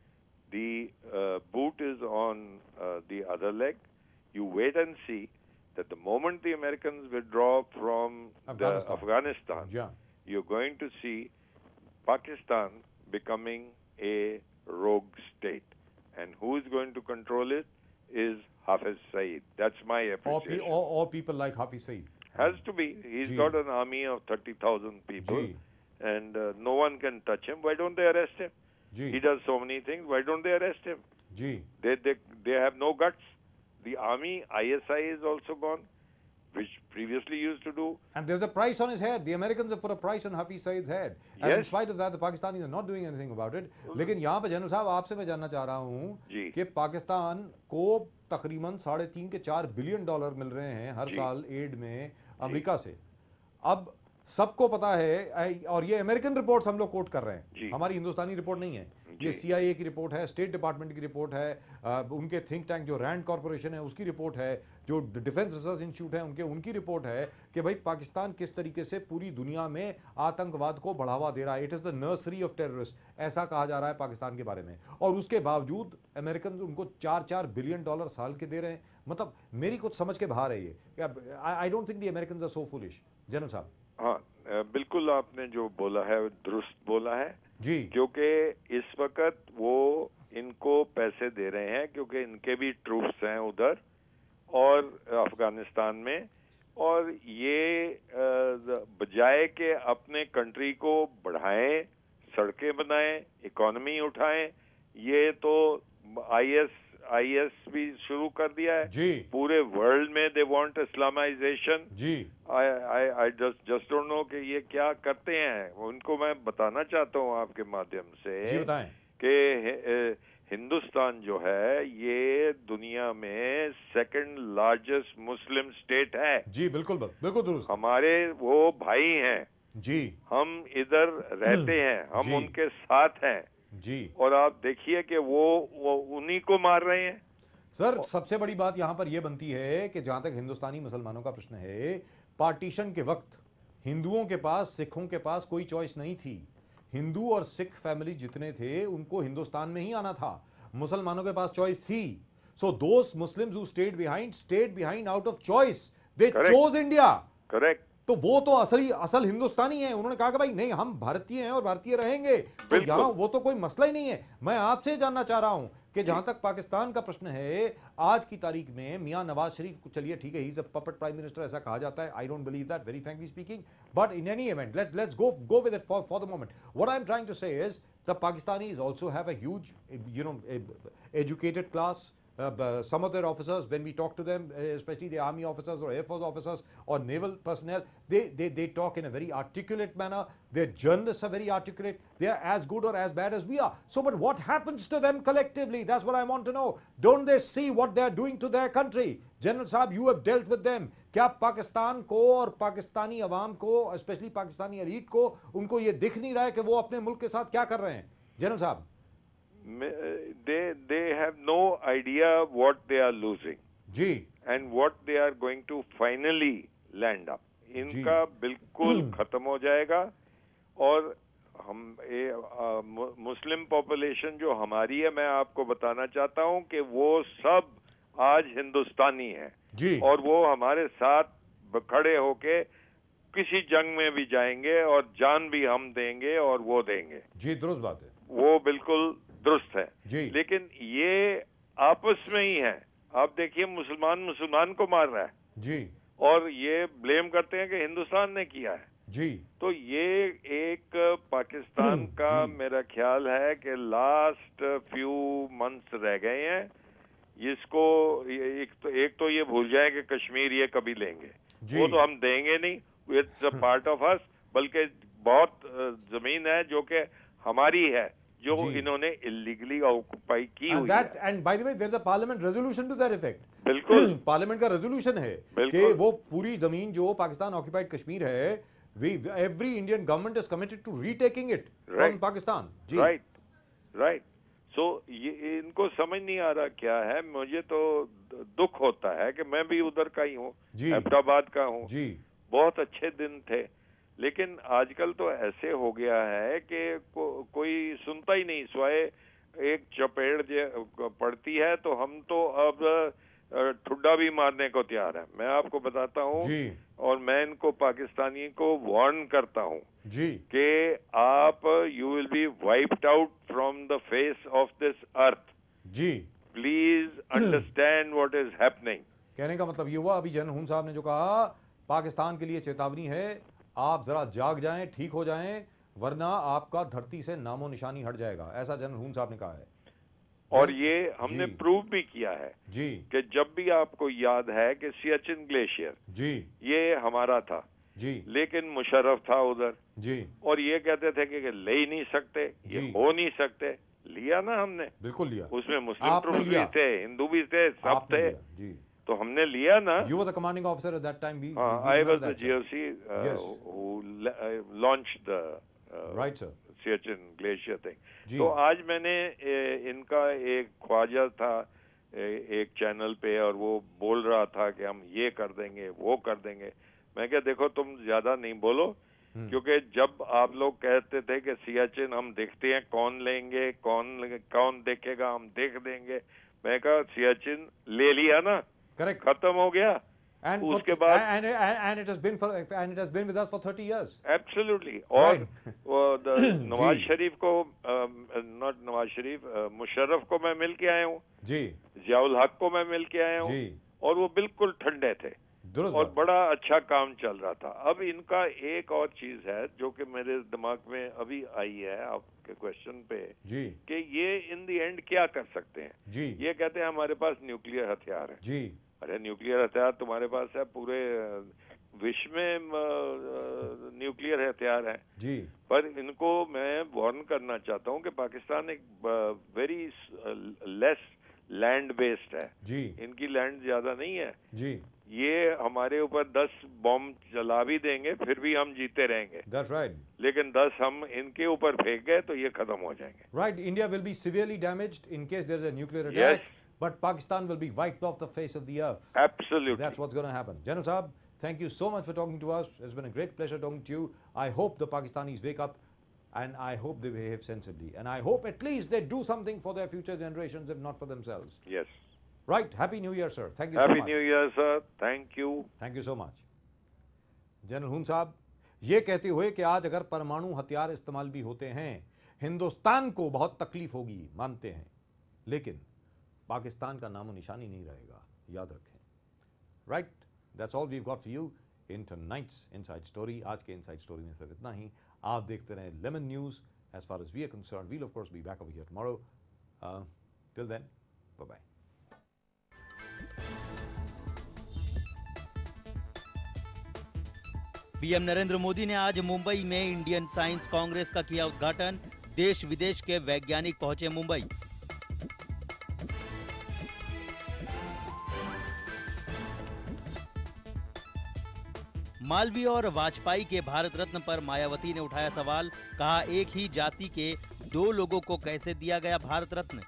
the uh, boot is on uh, the other leg. You wait and see that the moment the Americans withdraw from Afghanistan. The Afghanistan, Yeah. you're going to see Pakistan becoming a rogue state. And who is going to control it is Hafiz Saeed. That's my Or, pe- appreciation. or, or people like Hafiz Saeed. Has to be. He's Gee. got an army of thirty thousand people. Gee. And uh, no one can touch him. Why don't they arrest him? Gee. He does so many things. Why don't they arrest him? Gee. They, they, they have no guts. The army, I S I is also gone, which previously used to do. And there's a price on his head. The Americans have put a price on Hafiz Saeed's head. And in Yes. spite of that, the Pakistanis are not doing anything about it. लेकिन यहाँ पे general साहब आपसे मैं जानना चाह रहा हूँ जी। कि पाकिस्तान को तकरीबन साढ़े तीन के चार बिलियन डॉलर मिल रहे हैं हर जी। साल एड में अमेरिका से। अब सबको पता है और ये अमेरिकन रिपोर्ट्स हम लोग कोट कर रहे जी। हैं, हमारी हिंदुस्तानी रिपोर्ट नहीं है। ये सीआईए की रिपोर्ट है, स्टेट डिपार्टमेंट की रिपोर्ट है, आ, उनके थिंक टैंक जो रैंड कॉरपोरेशन है उसकी रिपोर्ट है, जो डिफेंस रिसर्च इंस्टीट्यूट है उनके उनकी रिपोर्ट है कि भाई पाकिस्तान किस तरीके से पूरी दुनिया में आतंकवाद को बढ़ावा दे रहा है। It is the nursery of terrorist, ऐसा कहा जा रहा है पाकिस्तान के बारे में। और उसके बावजूद अमेरिकन उनको चार चार बिलियन डॉलर साल के दे रहे हैं। मतलब मेरी कुछ समझ के बाहर है ये। I don't think the American are so foolish. General साहब। हाँ, बिल्कुल आपने जो बोला है दुरुस्त बोला है जी, क्योंकि इस वक्त वो इनको पैसे दे रहे हैं क्योंकि इनके भी ट्रूप्स हैं उधर और अफगानिस्तान में, और ये बजाय के अपने कंट्री को बढ़ाएं, सड़कें बनाएं, इकोनॉमी उठाएं, ये तो आईएस आईएस भी शुरू कर दिया है जी। पूरे वर्ल्ड में। दे वांट इस्लामाइजेशन जी। I I I just just don't know कि ये क्या करते हैं। उनको मैं बताना चाहता हूँ आपके माध्यम से जी, बताएं कि हिंदुस्तान जो है ये दुनिया में सेकंड लार्जेस्ट मुस्लिम स्टेट है। जी बिल्कुल बिल्कुल दुरुस्त। हमारे वो भाई हैं जी, हम इधर रहते हैं, हम जी। उनके साथ हैं जी। और आप देखिए कि वो वो उन्हीं को मार रहे हैं। सर सबसे बड़ी बात यहां पर यह बनती है कि जहां तक हिंदुस्तानी मुसलमानों का प्रश्न है, पार्टीशन के वक्त हिंदुओं के पास, सिखों के पास कोई चॉइस नहीं थी। हिंदू और सिख फैमिली जितने थे उनको हिंदुस्तान में ही आना था, मुसलमानों के पास चॉइस थी। So those Muslims who stayed behind stayed behind out of choice, they chose India. Correct. तो वो तो असली असल हिंदुस्तानी है। उन्होंने कहा कि भाई नहीं, हम भारतीय हैं और भारतीय रहेंगे, तो यहाँ वो तो कोई मसला ही नहीं है। मैं आपसे जानना चाह रहा हूं कि जहां तक पाकिस्तान का प्रश्न है, आज की तारीख में मियां नवाज शरीफ, चलिए ठीक है, he is a puppet prime minister, ऐसा कहा जाता है। I don't believe that, very frankly speaking, but in any event let's let's go go with it for for the moment. What I am trying to say is the Pakistanis also have a huge you know educated class. Uh, some of their officers, when we talk to them, especially the army officers or air force officers or naval personnel, they, they, they talk in a very articulate manner. Their journalists are very articulate. They are as good or as bad as we are. So, but what happens to them collectively? That's what I want to know. Don't they see what they are doing to their country? General Saab, you have dealt with them. क्या पाकिस्तान को और पाकिस्तानी अवाम को, especially Pakistani elite को, उनको ये दिख नहीं रहा है कि वो अपने मुल्क के साथ क्या कर रहे हैं? जनरल साहब, they they have no idea what they are losing ji, and what they are going to finally land up. इनका बिल्कुल खत्म हो जाएगा। और हम ए, आ, मुस्लिम पॉपुलेशन जो हमारी है, मैं आपको बताना चाहता हूं कि वो सब आज हिंदुस्तानी है जी, और वो हमारे साथ खड़े होके किसी जंग में भी जाएंगे और जान भी हम देंगे और वो देंगे। जी दुरुस्त बात है, वो बिल्कुल दुरुस्त है जी। लेकिन ये आपस में ही है। आप देखिए मुसलमान मुसलमान को मार रहा है जी, और ये ब्लेम करते हैं कि हिंदुस्तान ने किया है जी। तो ये एक पाकिस्तान का मेरा ख्याल है कि लास्ट फ्यू मंथ्स रह गए हैं। इसको एक तो एक तो ये भूल जाए कि कश्मीर ये कभी लेंगे, वो तो हम देंगे नहीं, it's a part of us. बल्कि बहुत जमीन है जो कि हमारी है, जो इन्होंने इलीगली ऑक्युपाई की हुई है। And by the way there is a parliament resolution to that effect. बिल्कुल पार्लियामेंट का रेजोल्यूशन है कि वो पूरी जमीन जो पाकिस्तान ऑक्युपाइड कश्मीर है, we every Indian government is committed to retaking it from Pakistan. जी राइट राइट। सो ये इनको समझ नहीं आ रहा क्या है। मुझे तो दुख होता है कि मैं भी उधर का ही हूँ, अहमदाबाद का हूँ जी। बहुत अच्छे दिन थे, लेकिन आजकल तो ऐसे हो गया है कि को, कोई सुनता ही नहीं, स्वाय एक चपेड़ पड़ती है तो हम तो अब ठुड्डा भी मारने को तैयार है। मैं आपको बताता हूँ और मैं इनको पाकिस्तानी को वार्न करता हूँ जी कि आप you will be wiped out from the face of this earth जी। Please understand what is happening. कहने का मतलब ये हुआ, अभी जनरल हुन साहब ने जो कहा, पाकिस्तान के लिए चेतावनी है, आप जरा जाग जाएं, ठीक हो जाएं, वरना आपका धरती से नामो निशानी हट जाएगा, ऐसा जनरल हुन साहब ने कहा है। और ये हमने प्रूव भी किया है जी कि जब भी आपको याद है कि सियाचिन ग्लेशियर जी ये हमारा था जी, लेकिन मुशर्रफ था उधर जी, और ये कहते थे कि ले ही नहीं सकते, ये हो नहीं सकते। लिया ना हमने, बिल्कुल लिया। उसमें मुस्लिम ट्रूप्स भी थे, हिंदू भी थे, सब थे जी, तो हमने लिया ना। You were the commanding officer at that time. We, uh, we I was the that, G O C uh, yes. who uh, launched the uh, right, sir. Siachen glacier thing. जी। तो आज मैंने ए, इनका एक ख्वाजा था ए, एक चैनल पे, और वो बोल रहा था कि हम ये कर देंगे वो कर देंगे। मैं क्या, देखो तुम ज्यादा नहीं बोलो, क्योंकि जब आप लोग कहते थे कि सियाचिन हम देखते हैं कौन लेंगे, कौन कौन देखेगा, हम देख देंगे, मैं कहा सियाचिन ले लिया ना, करेक्ट, खत्म हो गया। And उसके for, बाद and, and and it has been for and it has been with us for thirty years. Absolutely. और Right. वो द- नवाज जी। शरीफ को, नॉट नवाज शरीफ, मुशर्रफ को मैं मिल के आया हूँ, जी जियाउल हक को मैं मिल के आया हूँ, जी, और वो बिल्कुल ठंडे थे दुरुस्त और बात। बड़ा अच्छा काम चल रहा था। अब इनका एक और चीज है जो कि मेरे दिमाग में अभी आई है आपके क्वेश्चन पे, जी कि ये इन द एंड क्या कर सकते हैं। जी ये कहते हैं हमारे पास न्यूक्लियर हथियार है। जी अरे न्यूक्लियर हथियार तुम्हारे पास है, पूरे विश्व में न्यूक्लियर हथियार है। जी पर इनको मैं वार्न करना चाहता हूँ कि पाकिस्तान एक वेरी लेस लैंड बेस्ड है, जी इनकी लैंड ज्यादा नहीं है। जी, ये हमारे ऊपर दस बॉम्ब चला भी देंगे फिर भी हम जीते रहेंगे, that's right. लेकिन दस हम इनके ऊपर फेंक गए तो ये खत्म हो जाएंगे। Right, India will be severely damaged in case there is a nuclear attack, Yes. but Pakistan will be wiped off the face of the earth. Absolutely. That's what's going to happen. General Saab, thank you so much for talking to us. It's been a great pleasure talking to you. I hope the Pakistanis wake up, and I hope they behave sensibly, and I hope at least they do something for their future generations, if not for themselves. Yes. Right. Happy New Year, sir. Thank you Happy so much. New Year, sir. Thank you. Thank you so much. General हुन साहब ये कहते हुए कि आज अगर परमाणु हथियार इस्तेमाल भी होते हैं, हिंदुस्तान को बहुत तकलीफ होगी, मानते हैं, लेकिन पाकिस्तान का नामो निशानी नहीं रहेगा, याद रखें। Right, that's all we got for you in tonight's inside story. आज के इनसाइड स्टोरी में सिर्फ इतना ही। आप देखते रहें Lemon News. As far as we are concerned, we'll of course be back over here tomorrow. Till then, bye bye. PM Narendra Modi ने आज मुंबई में इंडियन साइंस कांग्रेस का किया उद्घाटन। देश विदेश के वैज्ञानिक पहुंचे मुंबई। मालवीय और वाजपेयी के भारत रत्न पर मायावती ने उठाया सवाल। कहा, एक ही जाति के दो लोगों को कैसे दिया गया भारत रत्न।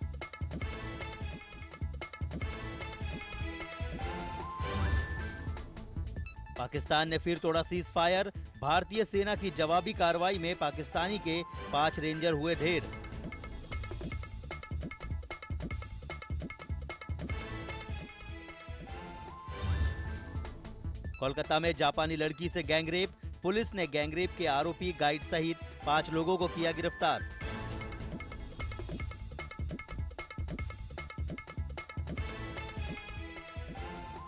पाकिस्तान ने फिर तोड़ा सीज फायर। भारतीय सेना की जवाबी कार्रवाई में पाकिस्तानी के पांच रेंजर हुए ढेर। कोलकाता में जापानी लड़की से गैंगरेप। पुलिस ने गैंगरेप के आरोपी गाइड सहित पांच लोगों को किया गिरफ्तार।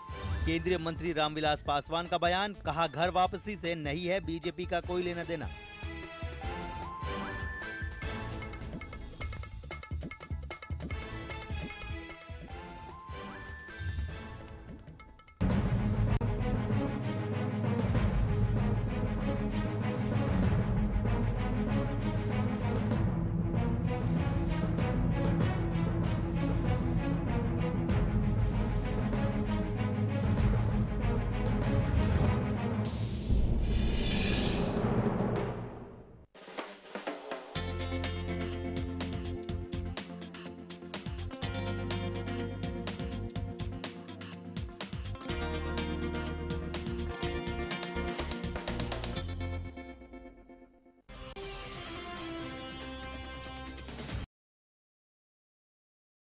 केंद्रीय मंत्री रामविलास पासवान का बयान। कहा, घर वापसी से नहीं है बीजेपी का कोई लेना देना।